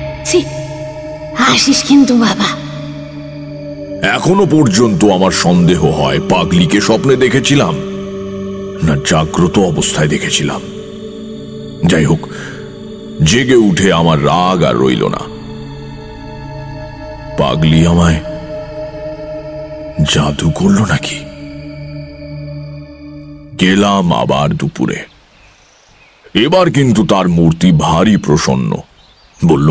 আসিস কিন্তু বাবা। এখনো পর্যন্ত আমার সন্দেহ হয় পাগলিকে স্বপ্নে দেখেছিলাম না জাগ্রত অবস্থায় দেখেছিলাম। যাই হোক, জেগে উঠে আমার রাগ আর রইল না। পাগলি আমায় জাদু করল নাকি? গেলাম আবার দুপুরে। এবার কিন্তু তার মূর্তি ভারী প্রসন্ন। বলল,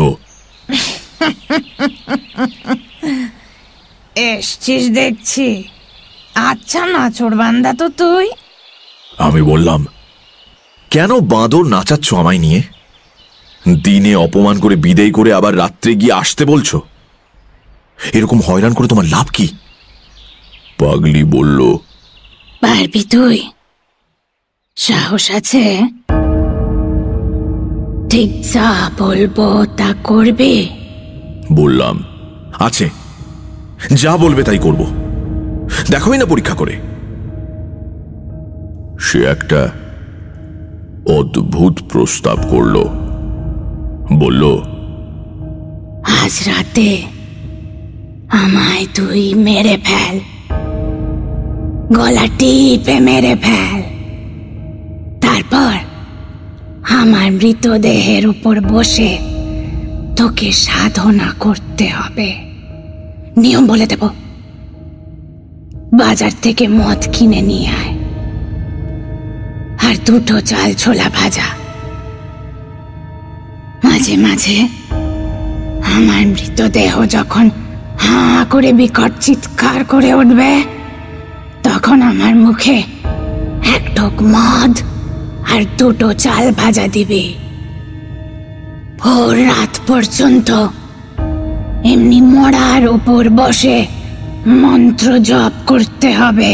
এসছিস দেখছি, আচ্ছা নাচোর বান্দা তো তুই। আমি বললাম, কেন বাঁদর নাচাচ্ছ আমায় নিয়ে? দিনে অপমান করে বিদায় করে আবার রাত্রে গিয়ে আসতে বলছো? এরকম হয়রান করে তোমার লাভ কি? পাগলি বলল, পারবি তুই? সাহস আছে? ঠিক যা বলবো তা করবে? বললাম, আছে, যা বলবে তাই করব। দেখোই না পরীক্ষা করে। সে একটা অদ্ভুত প্রস্তাব করল। বলল, আজ রাতে আমায় তুই মেরে ফেল, গলা টিপে মেরে ফেল। তারপর আমার মৃতদেহের উপর বসে তোকে সাধনা করতে হবে। নিয়ম বলে দেব, বাজার থেকে মদ কিনে নিয়ে আয়, আর দুটো চাল ছোলা ভাজা। মাঝে মাঝে আমার মৃতদেহ যখন হাঁ করে বিকট চিৎকার করে উঠবে, তখন আমার মুখে এক ঢোক মদ আর দুটো চাল ভাজা দিবি। ভোর রাত পর্যন্ত এমনি মড়ার উপর বসে মন্ত্র জপ করতে হবে।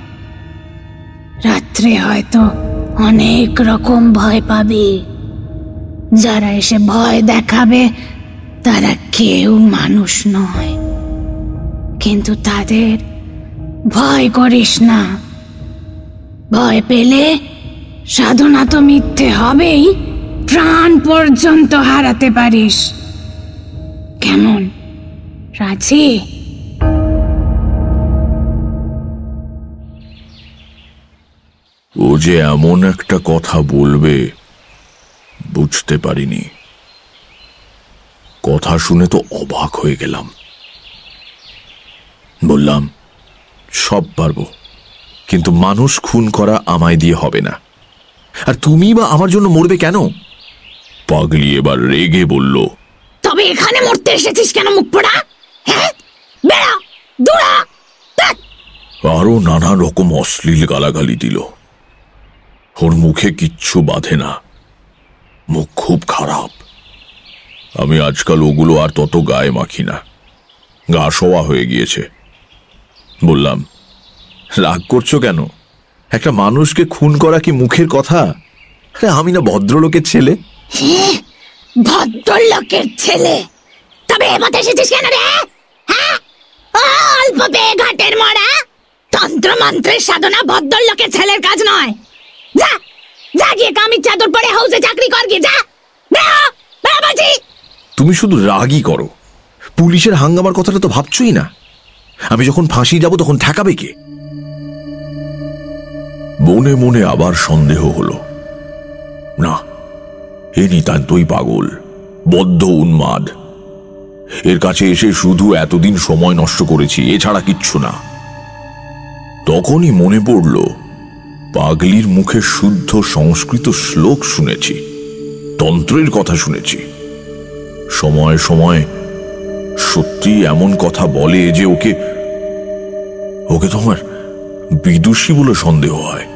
রাত্রে হয়তো অনেক রকম ভয় পাবি। যারা এসে ভয় দেখাবে তারা কেউ মানুষ নয়, কিন্তু তাদের ভয় করিস না। ভয় পেলে সাধনা তো মিথ্যে হবেই, প্রাণ পর্যন্ত হারাতে পারিস। কেমন, রাজি? ও যে এমন একটা কথা বলবে বুঝতে পারিনি। কথা শুনে তো অবাক হয়ে গেলাম। বললাম, সব পারবো, কিন্তু মানুষ খুন করা আমায় দিয়ে হবে না। আর তুমি বা আমার জন্য মরবে কেন? পাগলি এবার রেগে বলল, তবে এখানে মরতে এসেছিস কেন মুখ পোড়া? হ্যাঁ, বেড়া, দূরা। আরো নানা রকম অশ্লীল গালাগালি দিল। ওর মুখে কিচ্ছু বাঁধে না, মুখ খুব খারাপ। আমি আজকাল ওগুলো আর তত গায়ে মাখি না, গা শোয়া হয়ে গিয়েছে। বললাম, রাগ করছো কেন? একটা মানুষকে খুন করা কি মুখের কথা? আমি না ভদ্রলোকের ছেলে? ভদ্রলোকের ছেলে? তবে এ পথে এসেছিস কেন রে? হ্যাঁ, অল্প পেয়ে ঘাটের মরা। তন্ত্র মন্ত্রের সাধনা ভদ্রলোকের ছেলের কাজ নয়। যা যা গিয়ে কামিজ চাদর পরে হাউসে চাকরি কর গিয়ে, যা। তুমি শুধু রাগই করো, পুলিশের হাঙ্গামার কথাটা তো ভাবছই না। আমি যখন ফাঁসি যাব তখন ঠেকাবে কে? মনে মনে আবার সন্দেহ হলো, না, এ নিতান্তই পাগল, বদ্ধ উন্মাদ। এর কাছে এসে শুধু এতদিন সময় নষ্ট করেছি, এছাড়া কিচ্ছু না। তখনই মনে পড়ল, পাগলির মুখে শুদ্ধ সংস্কৃত শ্লোক শুনেছি, তন্ত্রের কথা শুনেছি। সময় সময় সত্যি এমন কথা বলে যে ওকে ওকে তোমার বিদুষী বলে সন্দেহ হয়।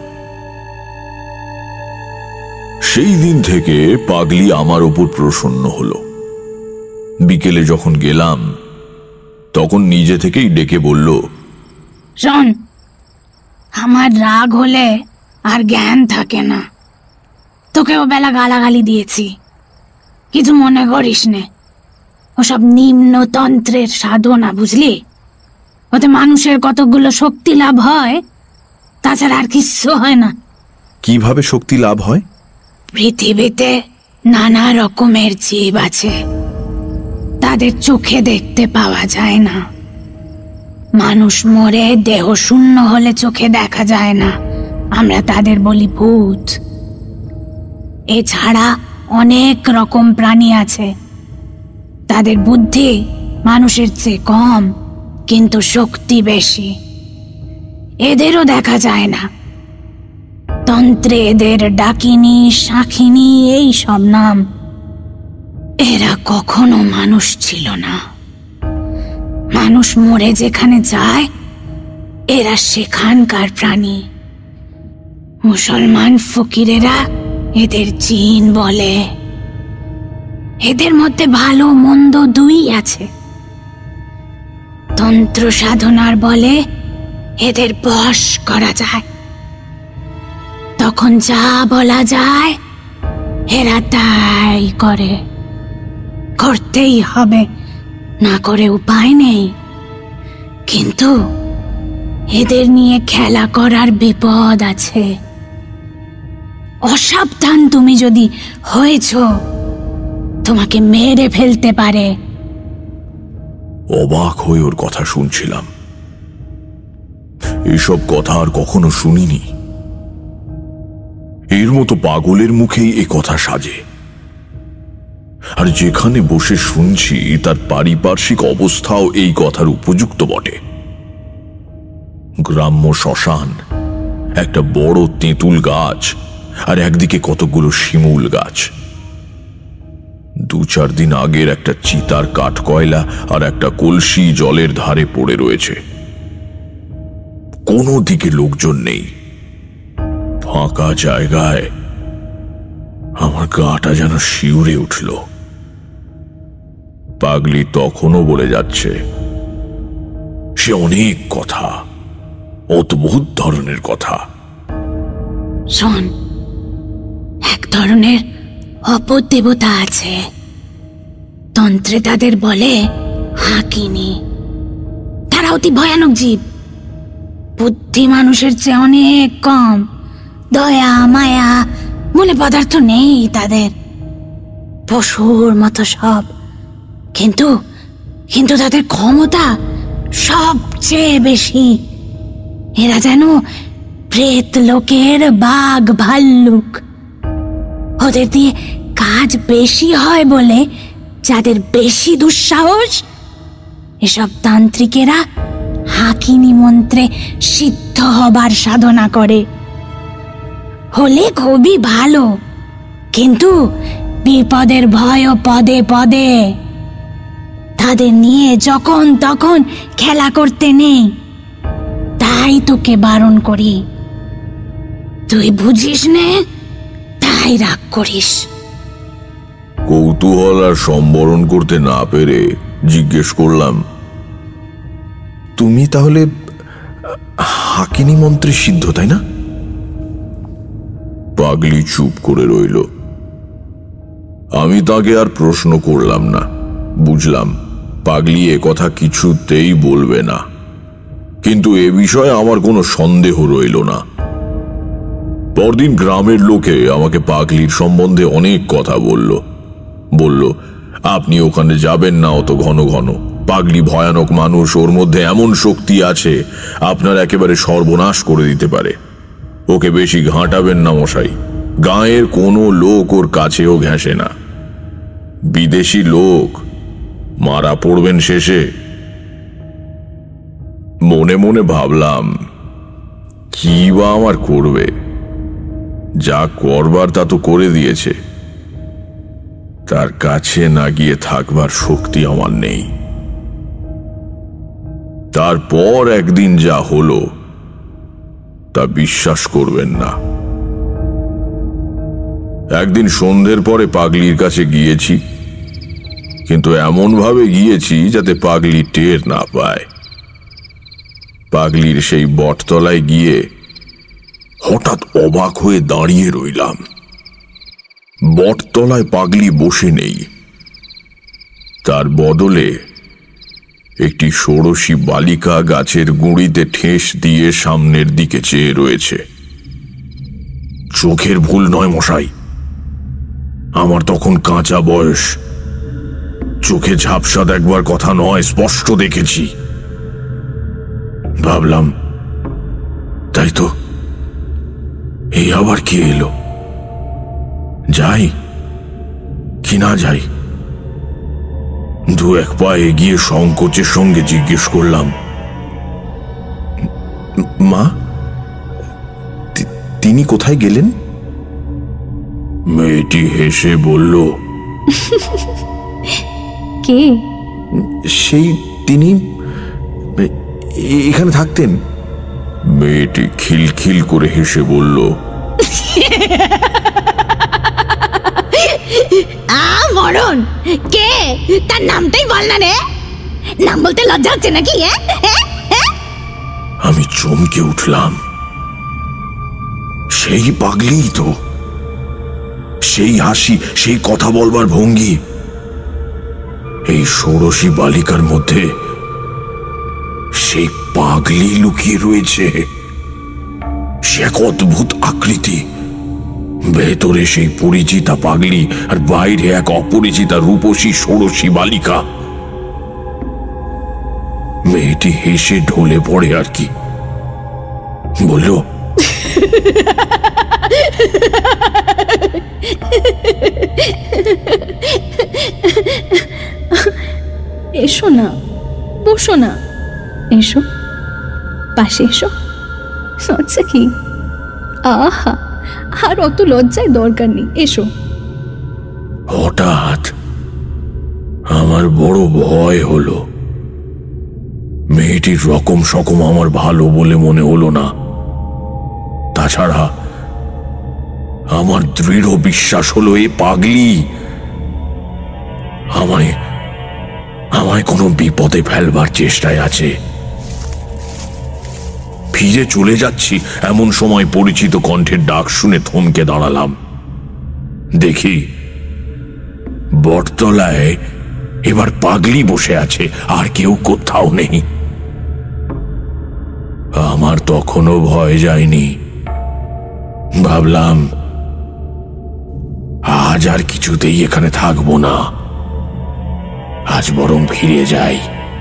সেই দিন থেকে পাগলি আমার উপর প্রসন্ন হলো। বিকেলে যখন গেলাম তখন নিজে থেকেই ডেকে বলল, শোন, আমার রাগ হলে আর জ্ঞান থাকে না। তোকে ও বেলা গালাগালি দিয়েছি, কিছু মনে করিস নে। ওসব নিম্নতন্ত্রের সাধনা, বুঝলি? ওতে মানুষের কতগুলো শক্তি লাভ হয়, তাছাড়া আর কিচ্ছু হয় না। কিভাবে শক্তি লাভ হয়? পৃথিবীতে নানা রকমের জীব আছে, তাদের চোখে দেখতে পাওয়া যায় না। মানুষ মরে দেহ শূন্য হলে চোখে দেখা যায় না, আমরা তাদের বলি ভূত। এছাড়া অনেক রকম প্রাণী আছে, তাদের বুদ্ধি মানুষের চেয়ে কম, কিন্তু শক্তি বেশি। এদেরও দেখা যায় না। তন্ত্রে এদের ডাকিনী, শাখিনী এই সব নাম। এরা কখনো মানুষ ছিল না। মানুষ মরে যেখানে যায় এরা সেখানকার প্রাণী। মুসলমান ফকিরেরা এদের জিন বলে। এদের মধ্যে ভালো মন্দ দুই আছে। তন্ত্র সাধনার বলে এদের বশ করা যায়। তখন যা বলা যায় এরা তাই করে। করতেই হবে, না করে উপায় নেই। কিন্তু এদের নিয়ে খেলা করার বিপদ আছে। অসাবধান তুমি যদি হয়েছ, তোমাকে মেরে ফেলতে পারে। অবাক হয়ে ওর কথা শুনছিলাম। এসব কথা আর কখনো শুনিনি। এর মতো পাগলের মুখেই এ কথা সাজে। আর যেখানে বসে শুনছি তার পারিপার্শ্বিক অবস্থাও এই কথার উপযুক্ত বটে। গ্রাম্য শ্মশান, একটা বড় তেঁতুল গাছ, আর একদিকে কতগুলো শিমুল গাছ। দু চার দিন আগের একটা চিতার কাঠ কয়লা আর একটা কলসি জলের ধারে পড়ে রয়েছে। কোনো দিকে লোকজন নেই, ফাঁকা জায়গায় আমার গাটা যেন শিউরে উঠল। পাগলি তখনও বলে যাচ্ছে, সে অনেক কথা, অদ্ভুত ধরনের কথা। শোন, এক ধরনের অপর দেবতা আছে, তন্ত্রে তাদের বলে হাকিনি। তারা অতি ভয়ানক জীব, বুদ্ধি মানুষের চেয়ে অনেক কম, দয়া মায়া মূলে পদার্থ নেই তাদের, পশুর মতো সব। কিন্তু কিন্তু তাদের ক্ষমতা সবচেয়ে বেশি। এরা যেন প্রেত লোকের বাঘ ভাল্লুক। ওদের দিয়ে কাজ বেশি হয় বলে যাদের বেশি দুঃসাহস, এসব তান্ত্রিকেরা হাকিনি মন্ত্রে সিদ্ধ হবার সাধনা করে। হলে খুবই ভালো, কিন্তু বিপদের ভয় পদে পদে। তাদের নিয়ে যখন তখন খেলা করতে নেই, তাই তোকে বারণ করি। তুই বুঝিস নে, তাই রাগ করিস। কৌতূহল আর সম্বরণ করতে না পেরে জিজ্ঞেস করলাম, তুমি তাহলে হাকিনি মন্ত্রে সিদ্ধ, তাই না? পাগলি চুপ করে রইল। আমি তাকে আর প্রশ্ন করলাম না। বুঝলাম পাগলি এ কথা কিছুতেই বলবে না, কিন্তু এ বিষয়ে আমার কোনো সন্দেহ রইল না। পরদিন গ্রামের লোকে আমাকে পাগলির সম্বন্ধে অনেক কথা বলল। বলল, আপনি ওখানে যাবেন না অত ঘন ঘন, পাগলি ভয়ানক মানুষ, ওর মধ্যে এমন শক্তি আছে আপনার একেবারে সর্বনাশ করে দিতে পারে। ওকে বেশি ঘাঁটাবেন না মশাই, গাঁয়ের কোনো লোক ওর কাছেও ঘেঁষে না। বিদেশি লোক, মারা পড়বেন শেষে। মনে মনে ভাবলাম, কি বা আমার করবে? যা করবার তা তো করে দিয়েছে, তার কাছে না গিয়ে থাকবার শক্তি আমার নেই। তারপর একদিন যা হলো তা বিশ্বাস করবেন না। একদিন সন্ধ্যের পরে পাগলির কাছে গিয়েছি, কিন্তু এমন ভাবে গিয়েছি যাতে পাগলি টের না পায়। পাগলির সেই বটতলায় গিয়ে হঠাৎ অবাক হয়ে দাঁড়িয়ে রইলাম। বটতলায় পাগলি বসে নেই, তার বদলে একটি ষোড়শী বালিকা গাছের গুঁড়িতে ঠেস দিয়ে সামনের দিকে চেয়ে রয়েছে। চোখের ভুল নয় মশাই, আমার তখন কাঁচা বয়স, চোখে ঝাপসা দেখবার কথা নয়, স্পষ্ট দেখেছি। ভাবলাম, তাই তো, এই আবার কে এলো? যাই কি না যাই? দু এক পা এগিয়ে সংকোচের সঙ্গে জিজ্ঞেস করলাম, মা, তিনি কোথায় গেলেন? মেয়েটি হেসে বলল, কে? সেই তিনি এখানে থাকতেন। মেয়েটি খিলখিল করে হেসে বলল, আ মরণ, কে? তার নামটাই বল না রে, নাম বলতে লজ্জা হচ্ছে নাকি? আমি চমকে উঠলাম। সেই পাগলি তো, সেই হাসি, সেই কথা বলবার ভঙ্গি। এই ষোড়শী বালিকার মধ্যে সেই পাগলি লুকিয়ে রয়েছে। সে এক অদ্ভুত আকৃতি, ভেতরে সেই পরিচিতা পাগলি আর বাইরে এক অপরিচিতা রূপসী ষোড়শী বালিকা। মেয়েটি হেসে ঢলে পড়ে আর কি, বলল, এসো না, বসো না, এসো পাশে এসো। আচ্ছা কি, আহা, আর অত লজ্জায় দরকার নেই, এসো। হঠাৎ আমার বড় ভয় হলো। মেয়েটির রকম সকম আমার ভালো বলে মনে হলো না। তাছাড়া আমার দৃঢ় বিশ্বাস হলো এ পাগলি আমায় আমায় কোনো বিপদে ফেলবার চেষ্টায় আছে। ফিরে চলে যাচ্ছি এমন সময় পরিচিত কণ্ঠের ডাক শুনে থমকে দাঁড়ালাম। দেখি বটতলায় এবার পাগলি বসে আছে, আর কেউ কোথাও নেই। আমার তখনও ভয় যায়নি। ভাবলাম আজ আর কিছুতেই এখানে থাকবো না, আজ বরং ফিরে যাই।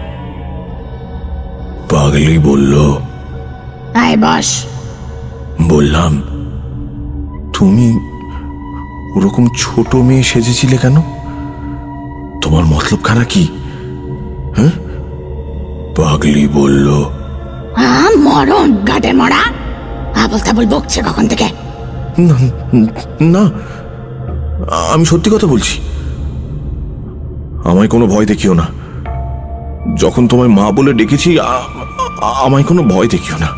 পাগলি বলল, আয় বস। বললাম, তুমি ওরকম ছোট মেয়ে সেজেছিলে কেন? তোমার মতলব খানা কি? হ্যাঁ? পাগলি বলল, মরণ গাটের মরা, আবল তাবল বকছে কখন থেকে। না, আমি সত্যি কথা বলছি। আমায় কোনো ভয় দেখিও না। যখন তোমায় মা বলে ডেকেছি, আমায় কোনো ভয় দেখিও না।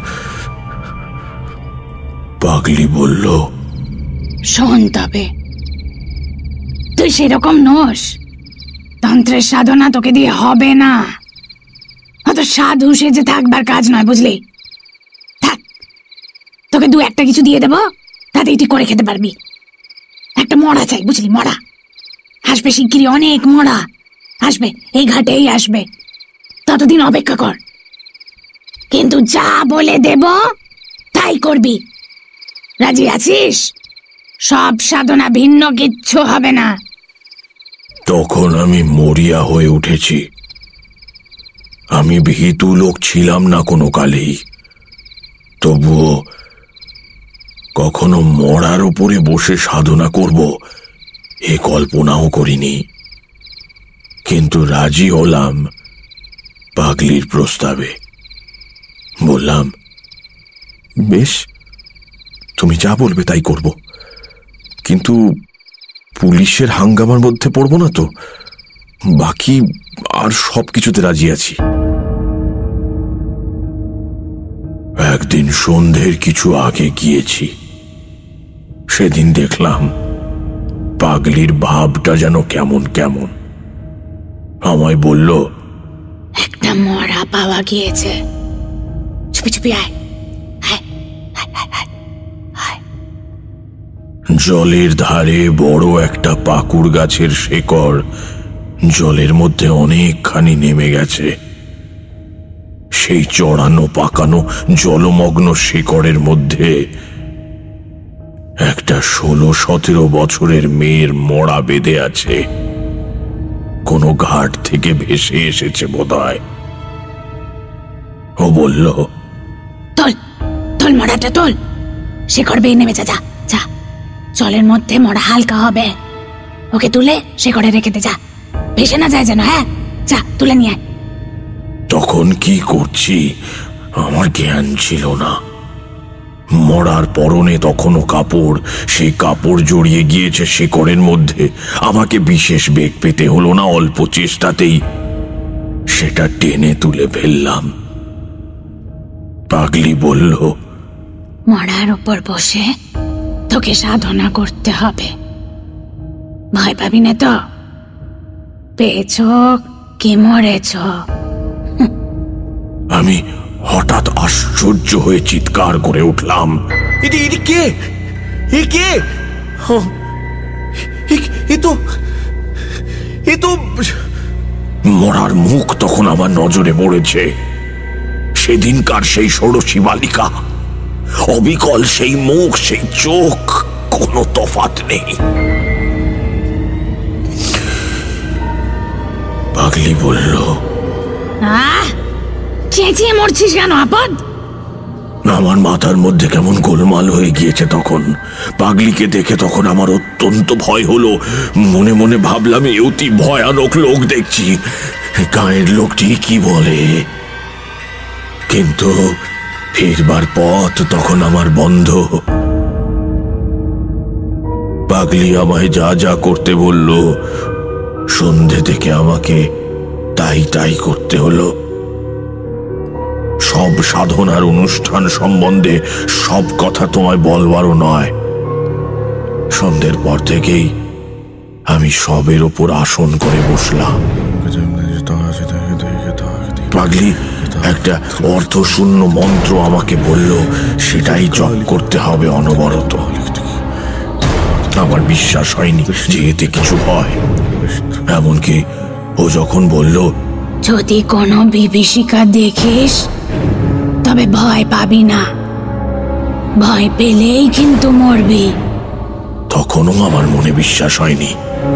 পাগলি বলল, শোন তবে, তুই সেরকম নোস। তন্ত্রের সাধনা তোকে দিয়ে হবে না। অত সাধু সেজে থাকবার কাজ নয়, বুঝলি? থাক, তোকে দু একটা কিছু দিয়ে দেবো, তাতেই তুই করে খেতে পারবি। একটা মরা চাই, বুঝলি? মরা আসবে শিগগিরই, অনেক মরা আসবে, এই ঘাটেই আসবে। ততদিন অপেক্ষা কর, কিন্তু যা বলে দেব তাই করবি। রাজি আছিস? সব সাধনা ভিন্ন, কিচ্ছু হবে না। তখন আমি মরিয়া হয়ে উঠেছি। আমি ভীতু লোক ছিলাম না কোনো কালেই, তবুও কখনো মরার উপরে বসে সাধনা করব এ কল্পনাও করিনি। কিন্তু রাজি হলাম পাগলির প্রস্তাবে। বললাম, বেশ, তুমি যা বলবে তাই করব, কিন্তু পুলিশের হাঙ্গামার মধ্যে পড়ব না তো। বাকি আর সব কিছুতে রাজি আছি। একদিন সন্ধ্যের কিছু আগে গিয়েছি। সেদিন দেখলাম পাগলির ভাবটা যেন কেমন কেমন। আমায় বলল, একটা মরা পাওয়া গিয়েছে, চুপি চুপি আয়। জলের ধারে বড় একটা পাকুড় গাছের শেকড় জলের মধ্যে অনেকখানি নেমে গেছে। সেই চড়ানো পাকানো জলমগ্ন শেকড়ের মধ্যে একটা ষোলো সতেরো বছরের মেয়ের মরা বেঁধে আছে। কোনো ঘাট থেকে ভেসে এসেছে বোধহয়। ও বলল, তোল তোল মরাটা তোল, শেকড় বেয়ে নেমে যা, যা যা। জলের মধ্যে মরা হালকা হবে, ওকে তুলে শেকড়ে রেখে দে, যা, ভেসে না যায় যেন। হ্যাঁ, যা, তুলে নিয়ে। তখন কি করছি আমার জ্ঞান ছিল না। মরার পরনে তখনও কাপড়, সেই কাপড় জড়িয়ে গিয়েছে শেকড়ের মধ্যে। আমাকে বিশেষ বেগ পেতে হলো না, অল্প চেষ্টাতেই সেটা টেনে তুলে ফেললাম। পাগলি বলল, মরার উপর বসে তোকে সাধনা করতে হবে, ভয় পাবি না তো? পেয়েছ কি মরেছ? আমি হঠাৎ আশ্চর্য হয়ে চিৎকার করে উঠলাম, কে এ কে? এ তো এ তো মরার মুখ তখন আমার নজরে পড়েছে। সেদিনকার সেই ষোড়শী বালিকা, অবিকল সেই মুখ, সেই চোখ, কোনো তফাৎ নেই। পাগলি বলল, আহ, চেঁচিয়ে মরছিস কেন আপদ? আমার মাথার মধ্যে কেমন গোলমাল হয়ে গিয়েছে তখন। পাগলিকে দেখে তখন আমার অত্যন্ত ভয় হলো। মনে মনে ভাবলাম, এ অতি ভয়ানক লোক দেখছি, গায়ের লোকটি কি বলে। কিন্তু ফিরবার পথ তখন আমার বন্ধ। পাগলি আমায় যা যা করতে বলল, সন্ধে থেকে আমাকে তাই তাই করতে হলো। সব সাধনার অনুষ্ঠান সম্বন্ধে সব কথা তোমায় বলবারও নয়। সন্ধ্যের পর থেকেই আমি সবের ওপর আসন করে বসলাম। পাগলি একটা অর্থশূন্য মন্ত্র আমাকে বলল সেটাই জপ করতে হবে অনবরত। আমার বিশ্বাস হয়নি যে এতে কিছু হয়। এমনকি ও যখন বলল, যদি কোনো বিভীষিকা দেখিস তবে ভয় পাবি না, ভয় পেলেই কিন্তু মরবি, তখনও আমার মনে বিশ্বাস হয়নি।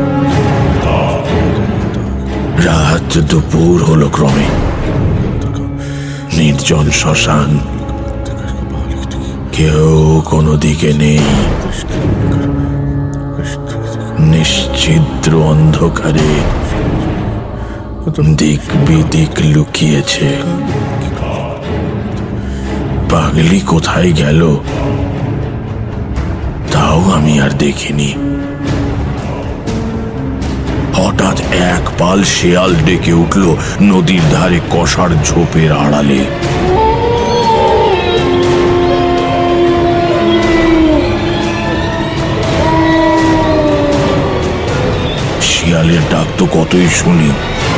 রাত দুপুর হলো ক্রমে। নির্জন শ্মশান, কেউ কোনো দিকে নেই। নিশ্চিদ্র অন্ধকারে দিক বিদিক লুকিয়েছে। পাগলি কোথায় গেল তাও আমি আর দেখিনি। হঠাৎ এক পাল শেয়াল ডেকে উঠল নদীর ধারে কষার ঝোপের আড়ালে। শিয়ালের ডাক তো কতই শুনি,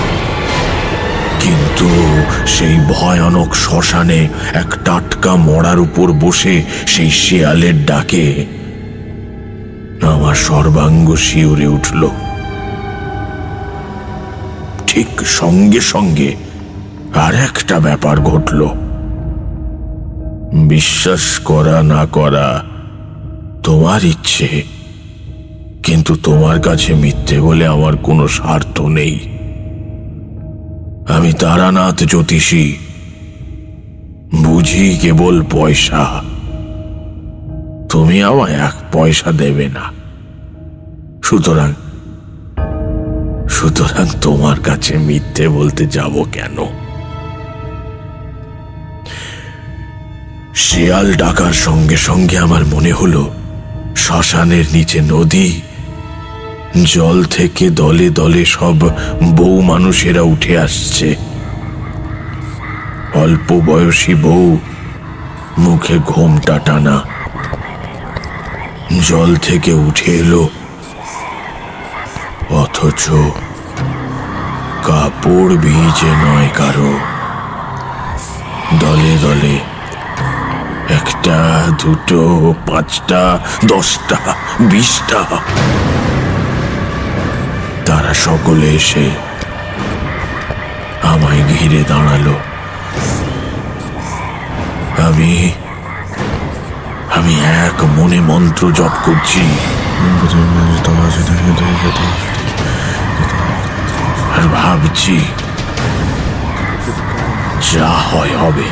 কিন্তু সেই ভয়ানক শ্মশানে এক টাটকা মড়ার উপর বসে সেই শিয়ালের ডাকে আমার সর্বাঙ্গ শিউরে উঠল। ঠিক সঙ্গে সঙ্গে আর একটা ব্যাপার ঘটল। বিশ্বাস করা না করা তোমার ইচ্ছে, কিন্তু তোমার কাছে মিথ্যে বলে আমার কোনো স্বার্থ নেই। আমি তারানাথ জ্যোতিষী, বুঝি কেবল পয়সা। তুমি আমায় এক পয়সা দেবে না, সুতরাং সুতরাং তোমার কাছে মিথ্যে বলতে যাব কেন? শিয়াল ডাকার সঙ্গে সঙ্গে আমার মনে হলো শ্মশানের নিচে নদী, জল থেকে দলে দলে সব বউ মানুষেরা উঠে আসছে। অল্প বয়সী বউ, মুখে ঘোমটা টানা, জল থেকে উঠে এলো, অথচ কাপড় ভিজে নয় কারো। দলে দলে একটা, দুটো, পাঁচটা, দশটা, বিশটা, তারা সকলে এসে আমায় ঘিরে দাঁড়ালো। আমি আমি এক মনে মন্ত্র জপ করছি, আর ভাবছি যা হয় হবে।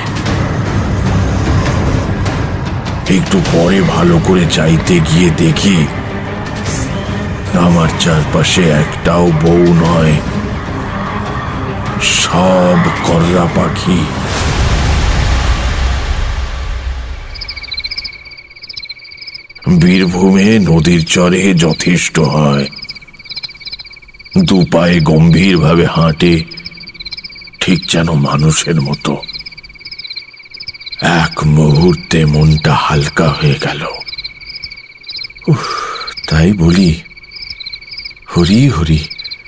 একটু পরে ভালো করে চাইতে গিয়ে দেখি আমার চারপাশে একটাও বউ নয়, সব কর্রা পাখি। বীরভূমে নদীর চরে যথেষ্ট হয়। দু পায়ে গম্ভীর ভাবে হাঁটে, ঠিক যেন মানুষের মতো। এক মুহূর্তে মনটা হালকা হয়ে গেল। উফ, তাই বলি, হরি হরি,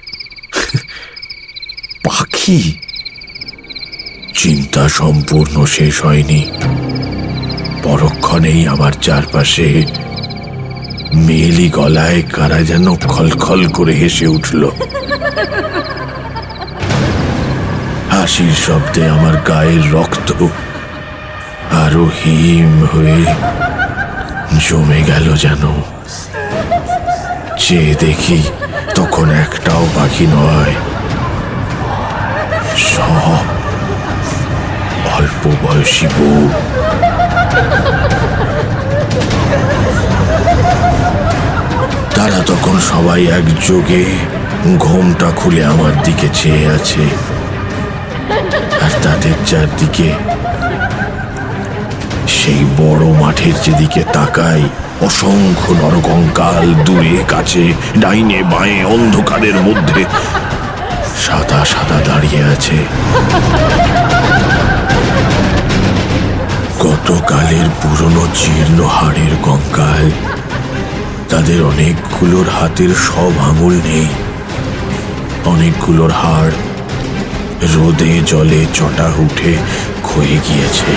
পাখি। চিন্তা সম্পূর্ণ শেষ হয়নি, পরক্ষণেই আমার চারপাশে মেয়েলি গলায় কারা যেন খলখল করে হেসে উঠল। হাসির শব্দে আমার গায়ের রক্ত আরো হিম হয়ে জমে গেল যেন। চেয়ে দেখি তখন একটাও পাখি নয়, সব অল্প বয়সী বউ। তারা তখন সবাই একযোগে ঘোমটা খুলে আমার দিকে চেয়ে আছে, আর তাদের চারদিকে সেই বড় মাঠের যেদিকে তাকাই অসংখ্য নরকঙ্কাল, দূরে কাছে, ডাইনে বাঁয়ে অন্ধকারের মধ্যে সাদা সাদা দাঁড়িয়ে আছে। কতকালের পুরনো জীর্ণ হাড়ের কঙ্কাল। তাদের অনেকগুলোর হাতের সব আঙুল নেই। অনেকগুলোর হাড় রোদে জলে চটা উঠে ক্ষয়ে গিয়েছে।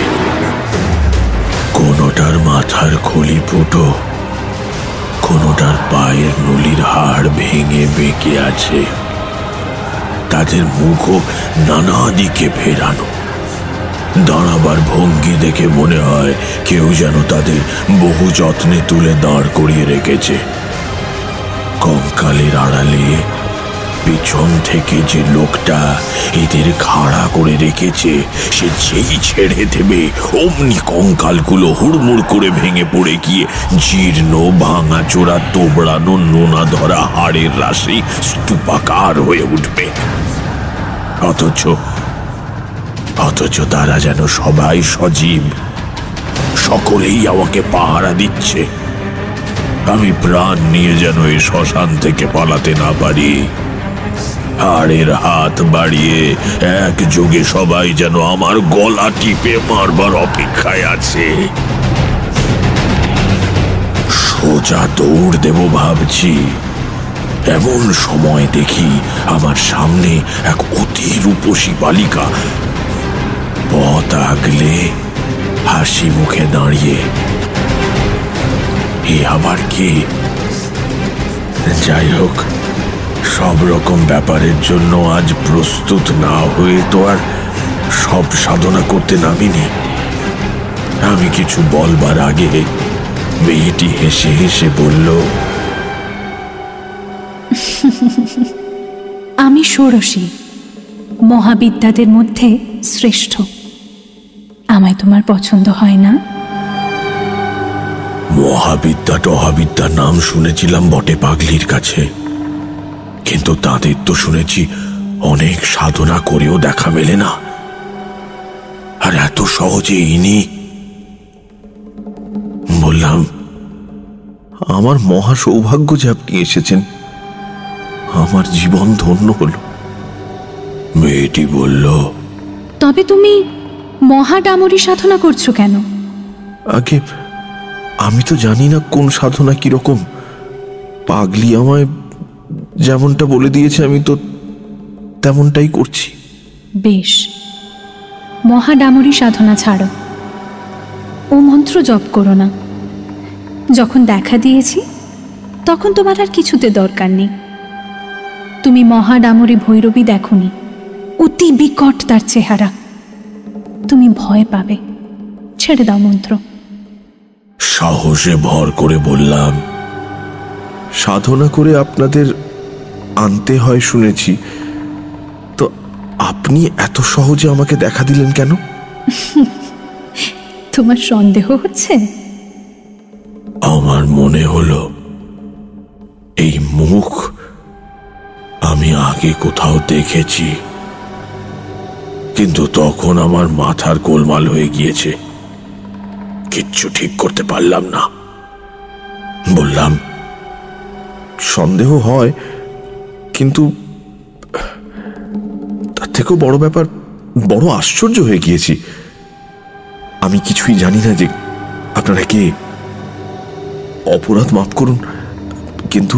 কোনোটার মাথার খুলি ফুটো, কোনোটার পায়ের নলির হাড় ভেঙে বেঁকে আছে। তাদের মুখও নানা দিকে ফেরানো। দাঁড়াবার ভঙ্গি দেখে মনে হয় কেউ যেন তাদের বহু যত্নে তুলে দাঁড় করিয়ে রেখেছে। কঙ্কালের আড়ালে পিছন থেকে যে লোকটা এদের খাড়া করে রেখেছে, সে যেই ছেড়ে দেবে অমনি কঙ্কালগুলো হুড়মুড় করে ভেঙে পড়ে গিয়ে জীর্ণ ভাঙা চোরা তোবড়ানো নোনা ধরা হাড়ের রাশি স্তূপাকার হয়ে উঠবে। অথচ অথচ তারা যেন সবাই সজীব, সকলেই আমাকে পাহারা দিচ্ছে। আমি প্রাণ নিয়ে যেন এই শ্মশান থেকে পালাতে না পারি। হাড়ের হাত বাড়িয়ে একযোগে সবাই যেন আমার গলা টিপে মারবার অপেক্ষায় আছে। সোজা দৌড় দেব ভাবছি, এমন সময় দেখি আমার সামনে এক অতি রূপসী বালিকা পথ আগলে হাসি মুখে দাঁড়িয়ে। এ আবার কি? যাই হোক, সব রকম ব্যাপারের জন্য আজ প্রস্তুত না হয়ে তো আর সব সাধনা করতে নামিনি। আমি কিছু বলবার আগে মেয়েটি হেসে হেসে বলল, আমি ষোড়শী, মহাবিদ্যাদের মধ্যে শ্রেষ্ঠ। আমায় তোমার পছন্দ হয় না? মহাবিদ্যা টহাবিদ্যার নাম শুনেছিলাম বটে পাগলির কাছে, কিন্তু তাদের তো শুনেছি অনেক সাধনা করেও দেখা মেলে না। আর এত সহজে ইনি? বললাম, আমার মহা সৌভাগ্য যে আপনি এসেছেন, আমার জীবন ধন্য হল। মেয়েটি বলল, তবে তুমি মহাডামরি সাধনা করছো কেন? আগে আমি তো জানি না কোন সাধনা কিরকম। পাগলি আমায় যেমনটা বলে দিয়েছে আমি তো তেমনটাই করছি। বেশ, মহাডামরি সাধনা ছাড়ো, ও মন্ত্র জপ করো না। যখন দেখা দিয়েছি তখন তোমার আর কিছুতে দরকার নেই। তুমি মহাডামরি ভৈরবী দেখোনি? অতি বিকট তার চেহারা, তুমি ভয় পাবে। ছেড়ে দাও মন্ত্র। সাহসে ভর করে বললাম, সাধনা করে আপনাদের আনতে হয় শুনেছি, তো আপনি এত সহজে আমাকে দেখা দিলেন কেন? তোমার সন্দেহ হচ্ছে? আমার মনে হলো এই মুখ আমি আগে কোথাও দেখেছি, কিন্তু তখন আমার মাথার গোলমাল হয়ে গিয়েছে, কিচ্ছু ঠিক করতে পারলাম না। বললাম, সন্দেহ হয়, কিন্তু তার থেকেও বড় ব্যাপার, বড় আশ্চর্য হয়ে গিয়েছি। আমি কিছুই জানি না যে আপনারা কে। অপরাধ মাফ করুন, কিন্তু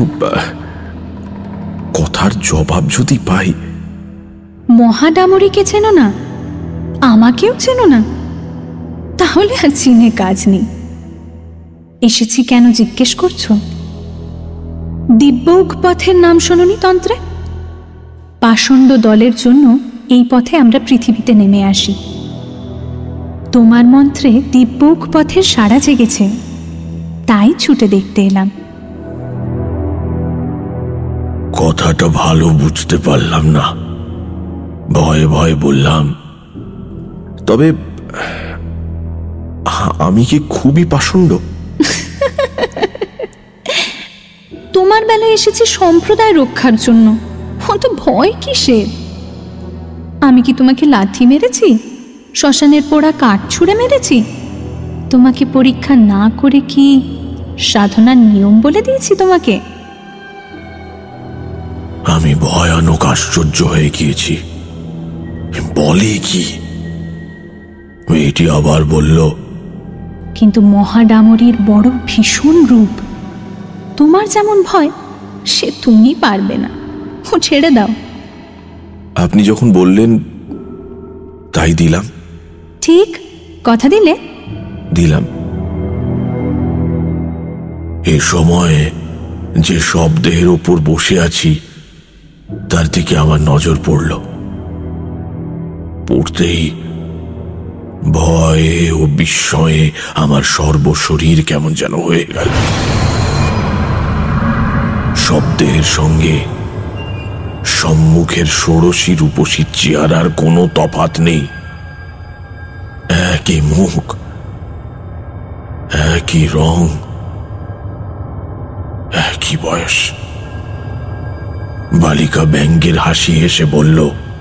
কথার জবাব যদি পাই। মহাডামরিকে চেনো না? আমাকেও চেনো না? তাহলে আর চিনে কাজ নেই। এসেছি কেন জিজ্ঞেস করছো? দিব্যৌঘ পথের নাম শোনোনি তন্ত্রে? পাষণ্ড দলের জন্য এই পথে আমরা পৃথিবীতে নেমে আসি। তোমার মন্ত্রে দিব্যৌঘ পথের সাড়া জেগেছে, তাই ছুটে দেখতে এলাম। কথাটা ভালো বুঝতে পারলাম না, ভয়ে ভয়ে বললাম, তবে আমি কি খুবই পাষণ্ড? তোমার বেলায় এসেছি সম্প্রদায় রক্ষার জন্য, অত ভয় কিসের? আমি কি তোমাকে লাথি মেরেছি? শ্মশানের পোড়া কাঠ ছুঁড়ে মেরেছি? তোমাকে পরীক্ষা না করে কি সাধনার নিয়ম বলে দিয়েছি তোমাকে? আমি ভয়ানক আশ্চর্য হয়ে গিয়েছি। বলে কি? মেয়েটি আবার বলল, কিন্তু মহাডামরির বড় ভীষণ রূপ। তোমার যেমন ভয় সে তুমি পারবে না, ও ছেড়ে দাও। আপনি যখন বললেন তাই দিলাম। ঠিক কথা দিলে? দিলাম। এ সময়ে যে শব্দের ওপর বসে আছি তার দিকে আমার নজর পড়ল। পড়তেই ভয়ে ও বিস্ময়ে আমার সর্বশরীর কেমন যেন হয়ে গেল। শব্দের সঙ্গে সম্মুখের ষোড়শী রূপসী চেহারার কোনো তফাৎ নেই। একই মুখ, একই রং, একই বয়স। বালিকা ব্যঙ্গের হাসি হেসে বলল,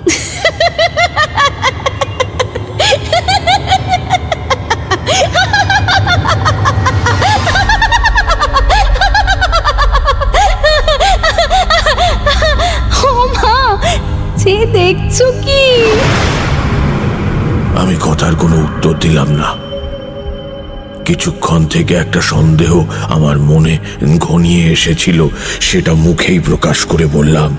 দেখছো কি? আমি কথার কোনো উত্তর দিলাম না। কিছুক্ষণ থেকে একটা সন্দেহ আমার মনে ঘনিয়ে এসেছিল, সেটা মুখেই প্রকাশ করে বললাম,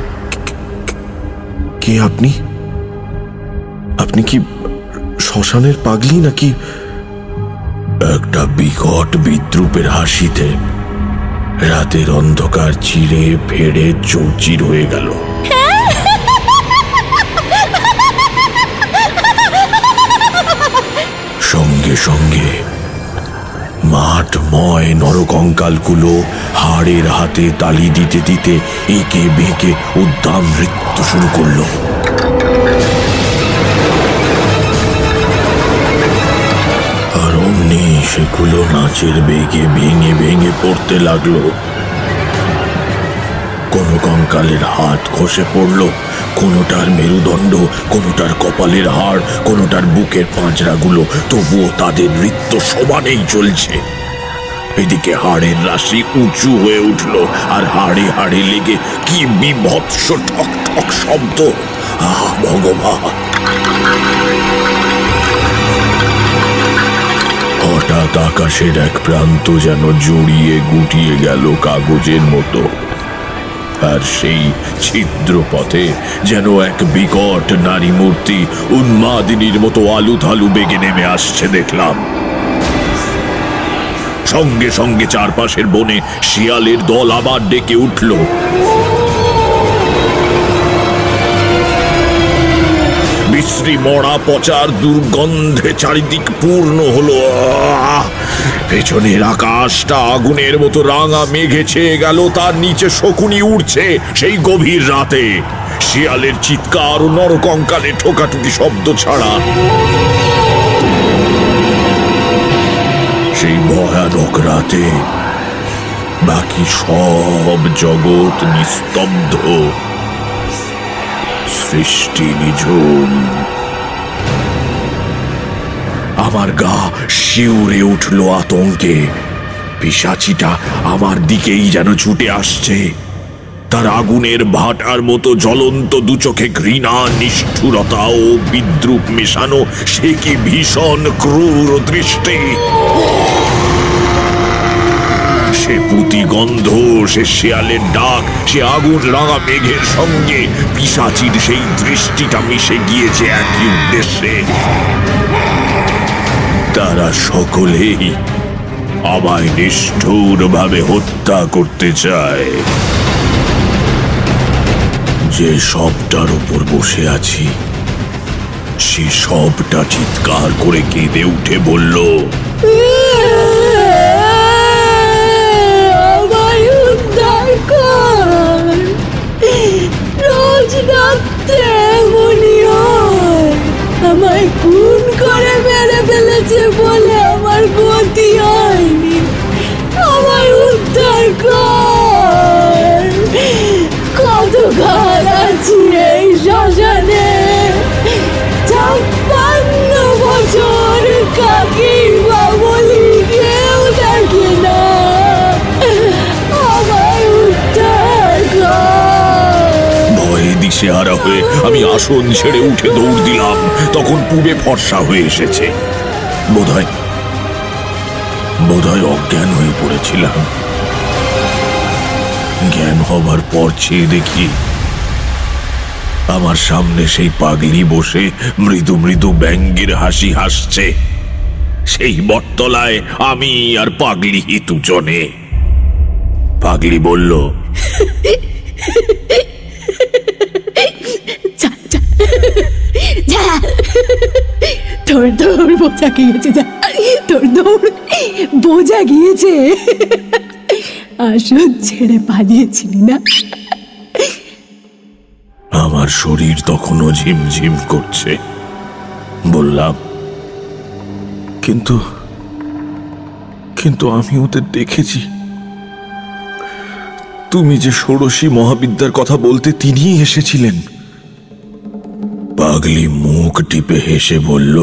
কে আপনি? আপনি কি শ্মশানের পাগলি নাকি? একটা বিকট বিদ্রুপের হাসিতে রাতের অন্ধকার চিরে ফেড়ে চৌচির হয়ে গেল। সঙ্গে সঙ্গে মাঠময় নরকঙ্কালগুলো হাড়ের হাতে তালি দিতে দিতে এঁকে বেঁকে উদ্দাম নৃত্য শুরু করল। আর অমনি সেগুলো নাচের বেগে ভেঙে ভেঙে পড়তে লাগলো। কোনো কঙ্কালের হাত খসে পড়ল, কোনোটার মেরুদণ্ড, কোনোটার কপালের হাড়, কোনোটার বুকের পাঁজরাগুলো, তবুও তাদের নৃত্য সমানেই চলছে। এদিকে হাড়ের রাশি উঁচু হয়ে উঠল, আর হাড়ে হাড়ে লেগে কি বিভৎস ঠক ঠক শব্দ! আহ ভগবান! হঠাৎ আকাশের এক প্রান্ত যেন জড়িয়ে গুটিয়ে গেল কাগজের মতো, আর সেই ছিদ্র পথে যেন এক বিকট নারী মূর্তি উন্মাদিনীর মতো আলু থালু বেগে নেমে আসছে দেখলাম। সঙ্গে সঙ্গে চারপাশের বনে শিয়ালের দল আবার ডেকে উঠল। বিশ্রী মরা পচার দুর্গন্ধে চারিদিক পূর্ণ হলো। পেছনের আকাশটা আগুনের মতো রাঙা মেঘে ছেয়ে গেল, তার নিচে শকুনি উড়ছে সেই গভীর রাতে। শিয়ালের চিৎকার ও নরকঙ্কালে ঠোকাঠুকি শব্দ ছাড়া সেই ভয়ানক রাতে বাকি সব জগৎ নিস্তব্ধ, সৃষ্টি নিঝুম। আমার গা শিউরে উঠল আতঙ্কে। পিশাচিটা আমার দিকেই যেন ছুটে আসছে, তার আগুনের ভাটার মতো জ্বলন্ত দুচোখে ঘৃণা, নিষ্ঠুরতা ও বিদ্রুপ মেশানো সে কি ভীষণ ক্রূর দৃষ্টি! সে পুঁতি গন্ধ, সে শেয়ালের ডাক, সে আগুন রাঙা মেঘের সঙ্গে পিশাচির সেই দৃষ্টিটা মিশে গিয়েছে একই উদ্দেশ্যে। তারা সকলেই আমায় নিষ্ঠুরভাবে হত্যা করতে চায়। যে সবটার উপর বসে আছি সে সবটা চিৎকার করে কেঁদে উঠে বলল, আমায় খুন করে মেরে ফেলেছে বলে আমার গতি হয়নি, আমায় উদ্ধার কর। কত ঘর আছি এই শ্মশানে, ছাপ্পান্ন বছর কাকি বা বলি কেউ দেখে না, আমায় উদ্ধার কর। ভয়ে দিশেহারা হয়ে আমি আসন ছেড়ে উঠে দৌড় দিলাম। তখন পূবে ফর্সা হয়ে এসেছে, বোধহয় বোধহয় অজ্ঞান হয়ে পড়েছিলাম। জ্ঞান হবার পর চেয়ে দেখি আমার সামনে সেই পাগলি বসে মৃদু মৃদু ব্যঙ্গের হাসি হাসছে। সেই বটতলায় আমি আর পাগলি দুজনে। পাগলি বলল, তোর দৌড় বোঝা গিয়েছে, যা তোর দৌড় বোঝা গিয়েছে। আসন ছেড়ে পালিয়েছিলি না? আমার শরীর তখনও ঝিমঝিম করছে। বললাম, কিন্তু কিন্তু আমি ওদের দেখেছি। তুমি যে ষোড়শী মহাবিদ্যার কথা বলতে তিনিই এসেছিলেন। পাগলি মুখ টিপে হেসে বলল,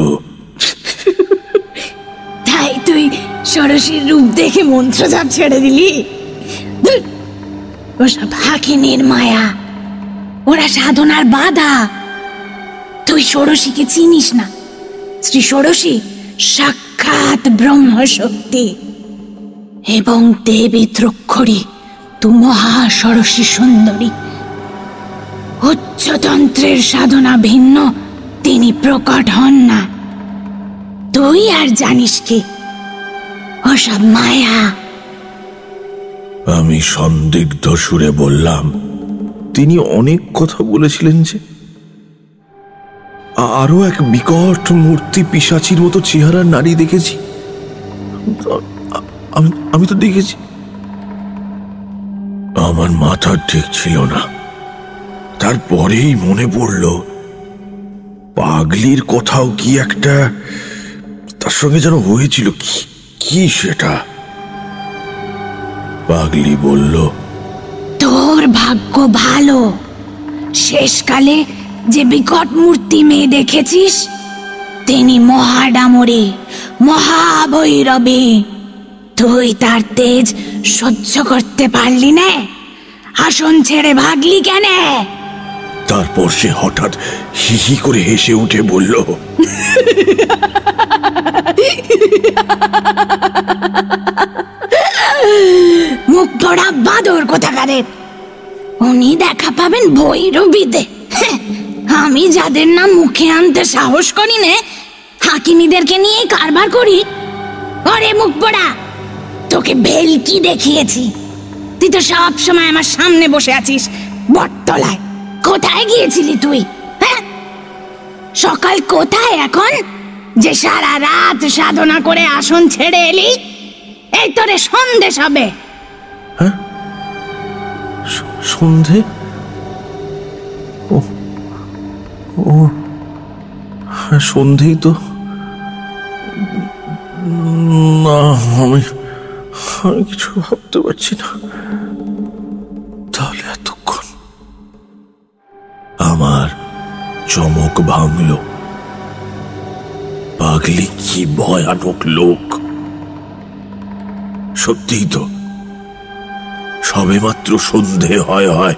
তাই তুই ষোড়শীর রূপ দেখে মন্ত্রজাপ ছেড়ে দিলি? ওসব হাকিনীর মায়া, ওরা সাধনার বাধা। তুই ষোড়শীকে চিনিস না। শ্রী ষোড়শী সাক্ষাৎ ব্রহ্মশক্তি এবং দেবী দ্রক্ষরী, তু মহা ষোড়শী সুন্দরী। উচ্চতন্ত্রের সাধনা ভিন্ন তিনি প্রকট হন না। তুই আর জানিস কি ওসব মায়া? আমি সন্দিগ্ধ সুরে বললাম, তিনি অনেক কথা বলেছিলেন যে। আরো এক বিকট মূর্তি পিশাচির মতো চেহারার নারী দেখেছি। আমি তো দেখেছি। আমার মাথা ঠিক ছিল না। তারপরেই মনে পড়ল পাগলির কথাও কি একটা তার সঙ্গে যেন হয়েছিল। কি সেটা? পাগলি বলল, তোর ভাগ্য ভালো, শেষকালে যে বিকট মূর্তি মেয়ে দেখেছিস তিনি মহাডামরী, মহাভৈরবী। তুই তার তেজ সহ্য করতে পারলি না, আসন ছেড়ে ভাগলি কেন? তারপর সে হঠাৎ হি হি করে হেসে উঠে বলল, মুখ পড়া বাদর কোথাকারের। উনি দেখা পাবেন ভৈরবীতে। আমি যাদের নাম মুখে আনতে সাহস করি না, হাকিনীদেরকে নিয়ে কারবার করি। ওরে মুখ পড়া, তোকে ভেলকি দেখিয়েছি। তুই তো সব সময় আমার সামনে বসে আছিস বটতলায়। কোথায় গিয়েছিলি তুই? হ্যাঁ, সকাল কোথায় এখন যে সারা রাত সাধনা করে আসন ছেড়ে এলি? এই তোরে সন্দেশ হবে। হ্যাঁ, সন্ধে? ও ও হ্যাঁ, সন্ধেই তো। না, আমি আমি কিছু ভাবতে পারছি না। তাহলে এতক্ষণ? আমার চমক ভাঙল। পাগলি কি ভয়ানক লোক! সত্যিই তো, সবে মাত্র সন্ধে হয় হয়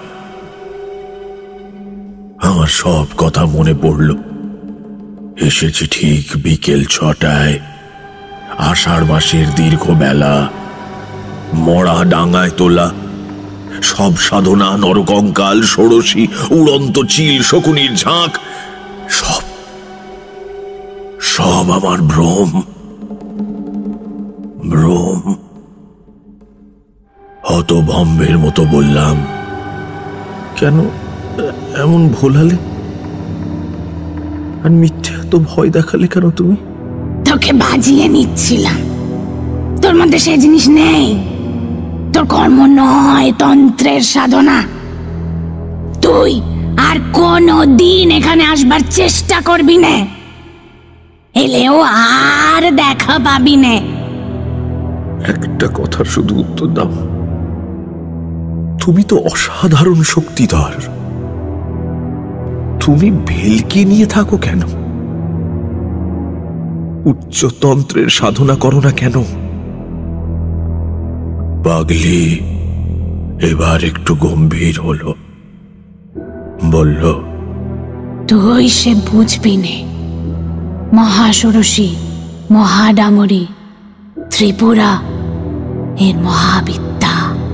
আমার সব কথা মনে পড়ল। এসেছি ঠিক বিকেল ছটায়, আষাঢ় মাসের দীর্ঘ বেলা, মরা ডাঙায় তোলা সব সাধনা, নরকঙ্কাল, ষোড়শী, উড়ন্ত চিল, শকুনির ঝাঁক, সব সব আমার ভ্রম ভ্রম হতভম্বের মতো বললাম, কেন এমন ভোলালে আর মিথ্যে এত ভয় দেখালে কেন তুমি? তোকে বাজিয়ে নিচ্ছিলাম। তোর মধ্যে সে জিনিস নেই। তোর কর্ম নয় তন্ত্রের সাধনা। তুই আর কোনো দিন এখানে আসবার চেষ্টা করবি না, এলেও আর দেখা পাবি না। একটা কথার শুধু উত্তর দাও। তুমি তো অসাধারণ শক্তিধর, তুমি ভেলকি নিয়ে থাকো কেন? উচ্চতন্ত্রের সাধনা করো না কেন? পাগলি এবার একটু গম্ভীর হলো, বলল, তুই সে বুঝবি নে। মহাষোড়শী, মহাডামরী ত্রিপুরা এর মহাবিদ্যা,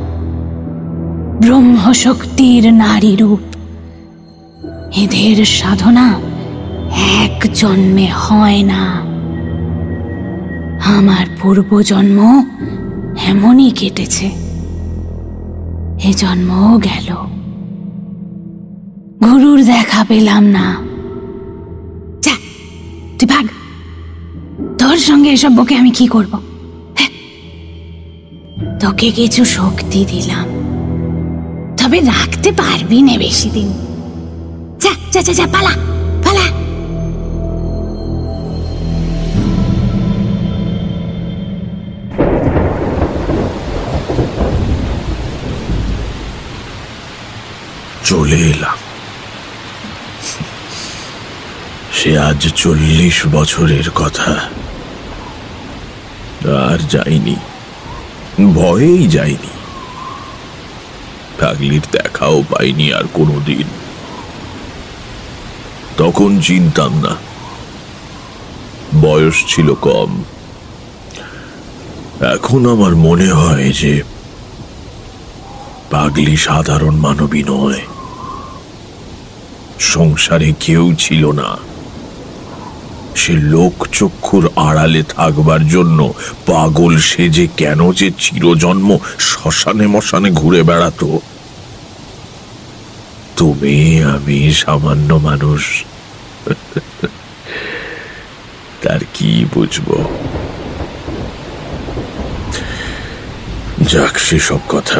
ব্রহ্মশক্তির নারী রূপ। এদের সাধনা এক জন্মে হয় না। আমার পূর্বজন্ম এমনই কেটেছে, এ জন্মও গেল। গুরুর দেখা পেলাম না। যা, তুই ভাগ। তোর সঙ্গে এসব বকে আমি কি করব? তোকে কিছু শক্তি দিলাম, তবে রাখতে পারবি না বেশি দিন। যা যা যা যা, পালা পালা। চলে এলাম। সে আজ চল্লিশ বছরের কথা। আর যাইনি, ভয়েই যাইনি। পাগলির দেখাও পাইনি আর কোনোদিন। তখন চিনতাম না, বয়স ছিল কম। এখন আমার মনে হয় যে পাগলি সাধারণ মানবী নয়। সংসারে কেউ ছিল না। সে লোকচক্ষুর আড়ালে থাকবার জন্য পাগল সেজে কেন যে চিরজন্ম শ্মশানে মশানে ঘুরে বেড়াতো। তুমি আমি সামান্য মানুষ, তার কি বুঝবো? যাক, সেসব কথা।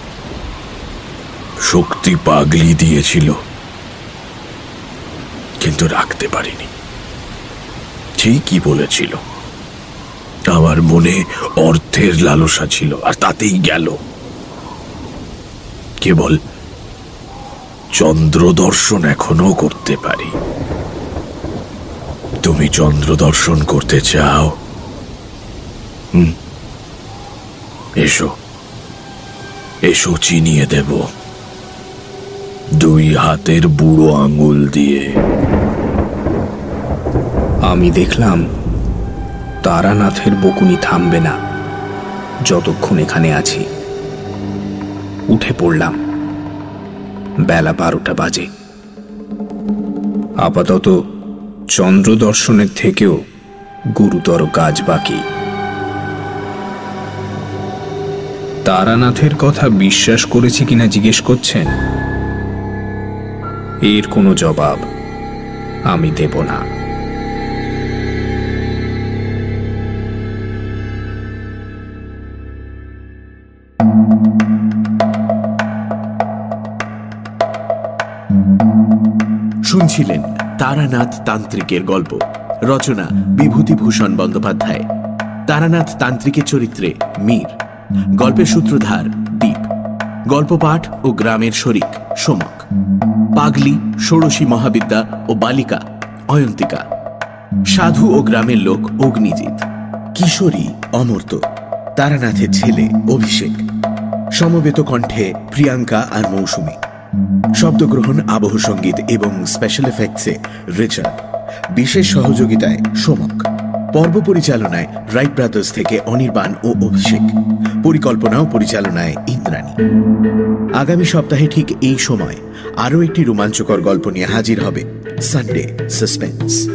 শক্তি পাগলি দিয়েছিল, কিন্তু রাখতে পারিনি। ঠিকই বলেছিল, আমার মনে অর্থের লালসা ছিল, আর তাতেই গেল। কেবল চন্দ্র দর্শন এখনো করতে পারি। তুমি চন্দ্র দর্শন করতে চাও? হুম, এসো এসো, চিনিয়ে দেব দুই হাতের বুড়ো আঙুল দিয়ে। আমি দেখলাম তারানাথের বকুনি থামবে না যতক্ষণ এখানে আছি। উঠে পড়লাম। বেলা বারোটা বাজে। আপাতত চন্দ্র দর্শনের থেকেও গুরুতর কাজ বাকি। তারানাথের কথা বিশ্বাস করেছি কিনা জিজ্ঞেস করছেন? এর কোনো জবাব আমি দেব না। শুনছিলেন তারানাথ তান্ত্রিকের গল্প। রচনা বিভূতিভূষণ বন্দ্যোপাধ্যায়। তারানাথ তান্ত্রিকের চরিত্রে মীর, গল্পের সূত্রধার দীপ, গল্প পাঠ ও গ্রামের শরিক সোমক, পাগলি, ষোড়শী মহাবিদ্যা ও বালিকা অয়ন্তিকা, সাধু ও গ্রামের লোক অগ্নিজিৎ, কিশোরী অমর্ত্য, তারানাথের ছেলে অভিষেক, সমবেত কণ্ঠে প্রিয়াঙ্কা আর মৌসুমী, শব্দগ্রহণ, আবহ সঙ্গীত এবং স্পেশাল এফেক্টসে রিচার্ড, বিশেষ সহযোগিতায় সোমক, পর্ব পরিচালনায় রাইট ব্রাদার্স থেকে অনির্বাণ ও অভিষেক, পরিকল্পনা ও পরিচালনায় ইন্দ্রাণী। আগামী সপ্তাহে ঠিক এই সময় আরও একটি রোমাঞ্চকর গল্প নিয়ে হাজির হবে সানডে সাসপেন্স।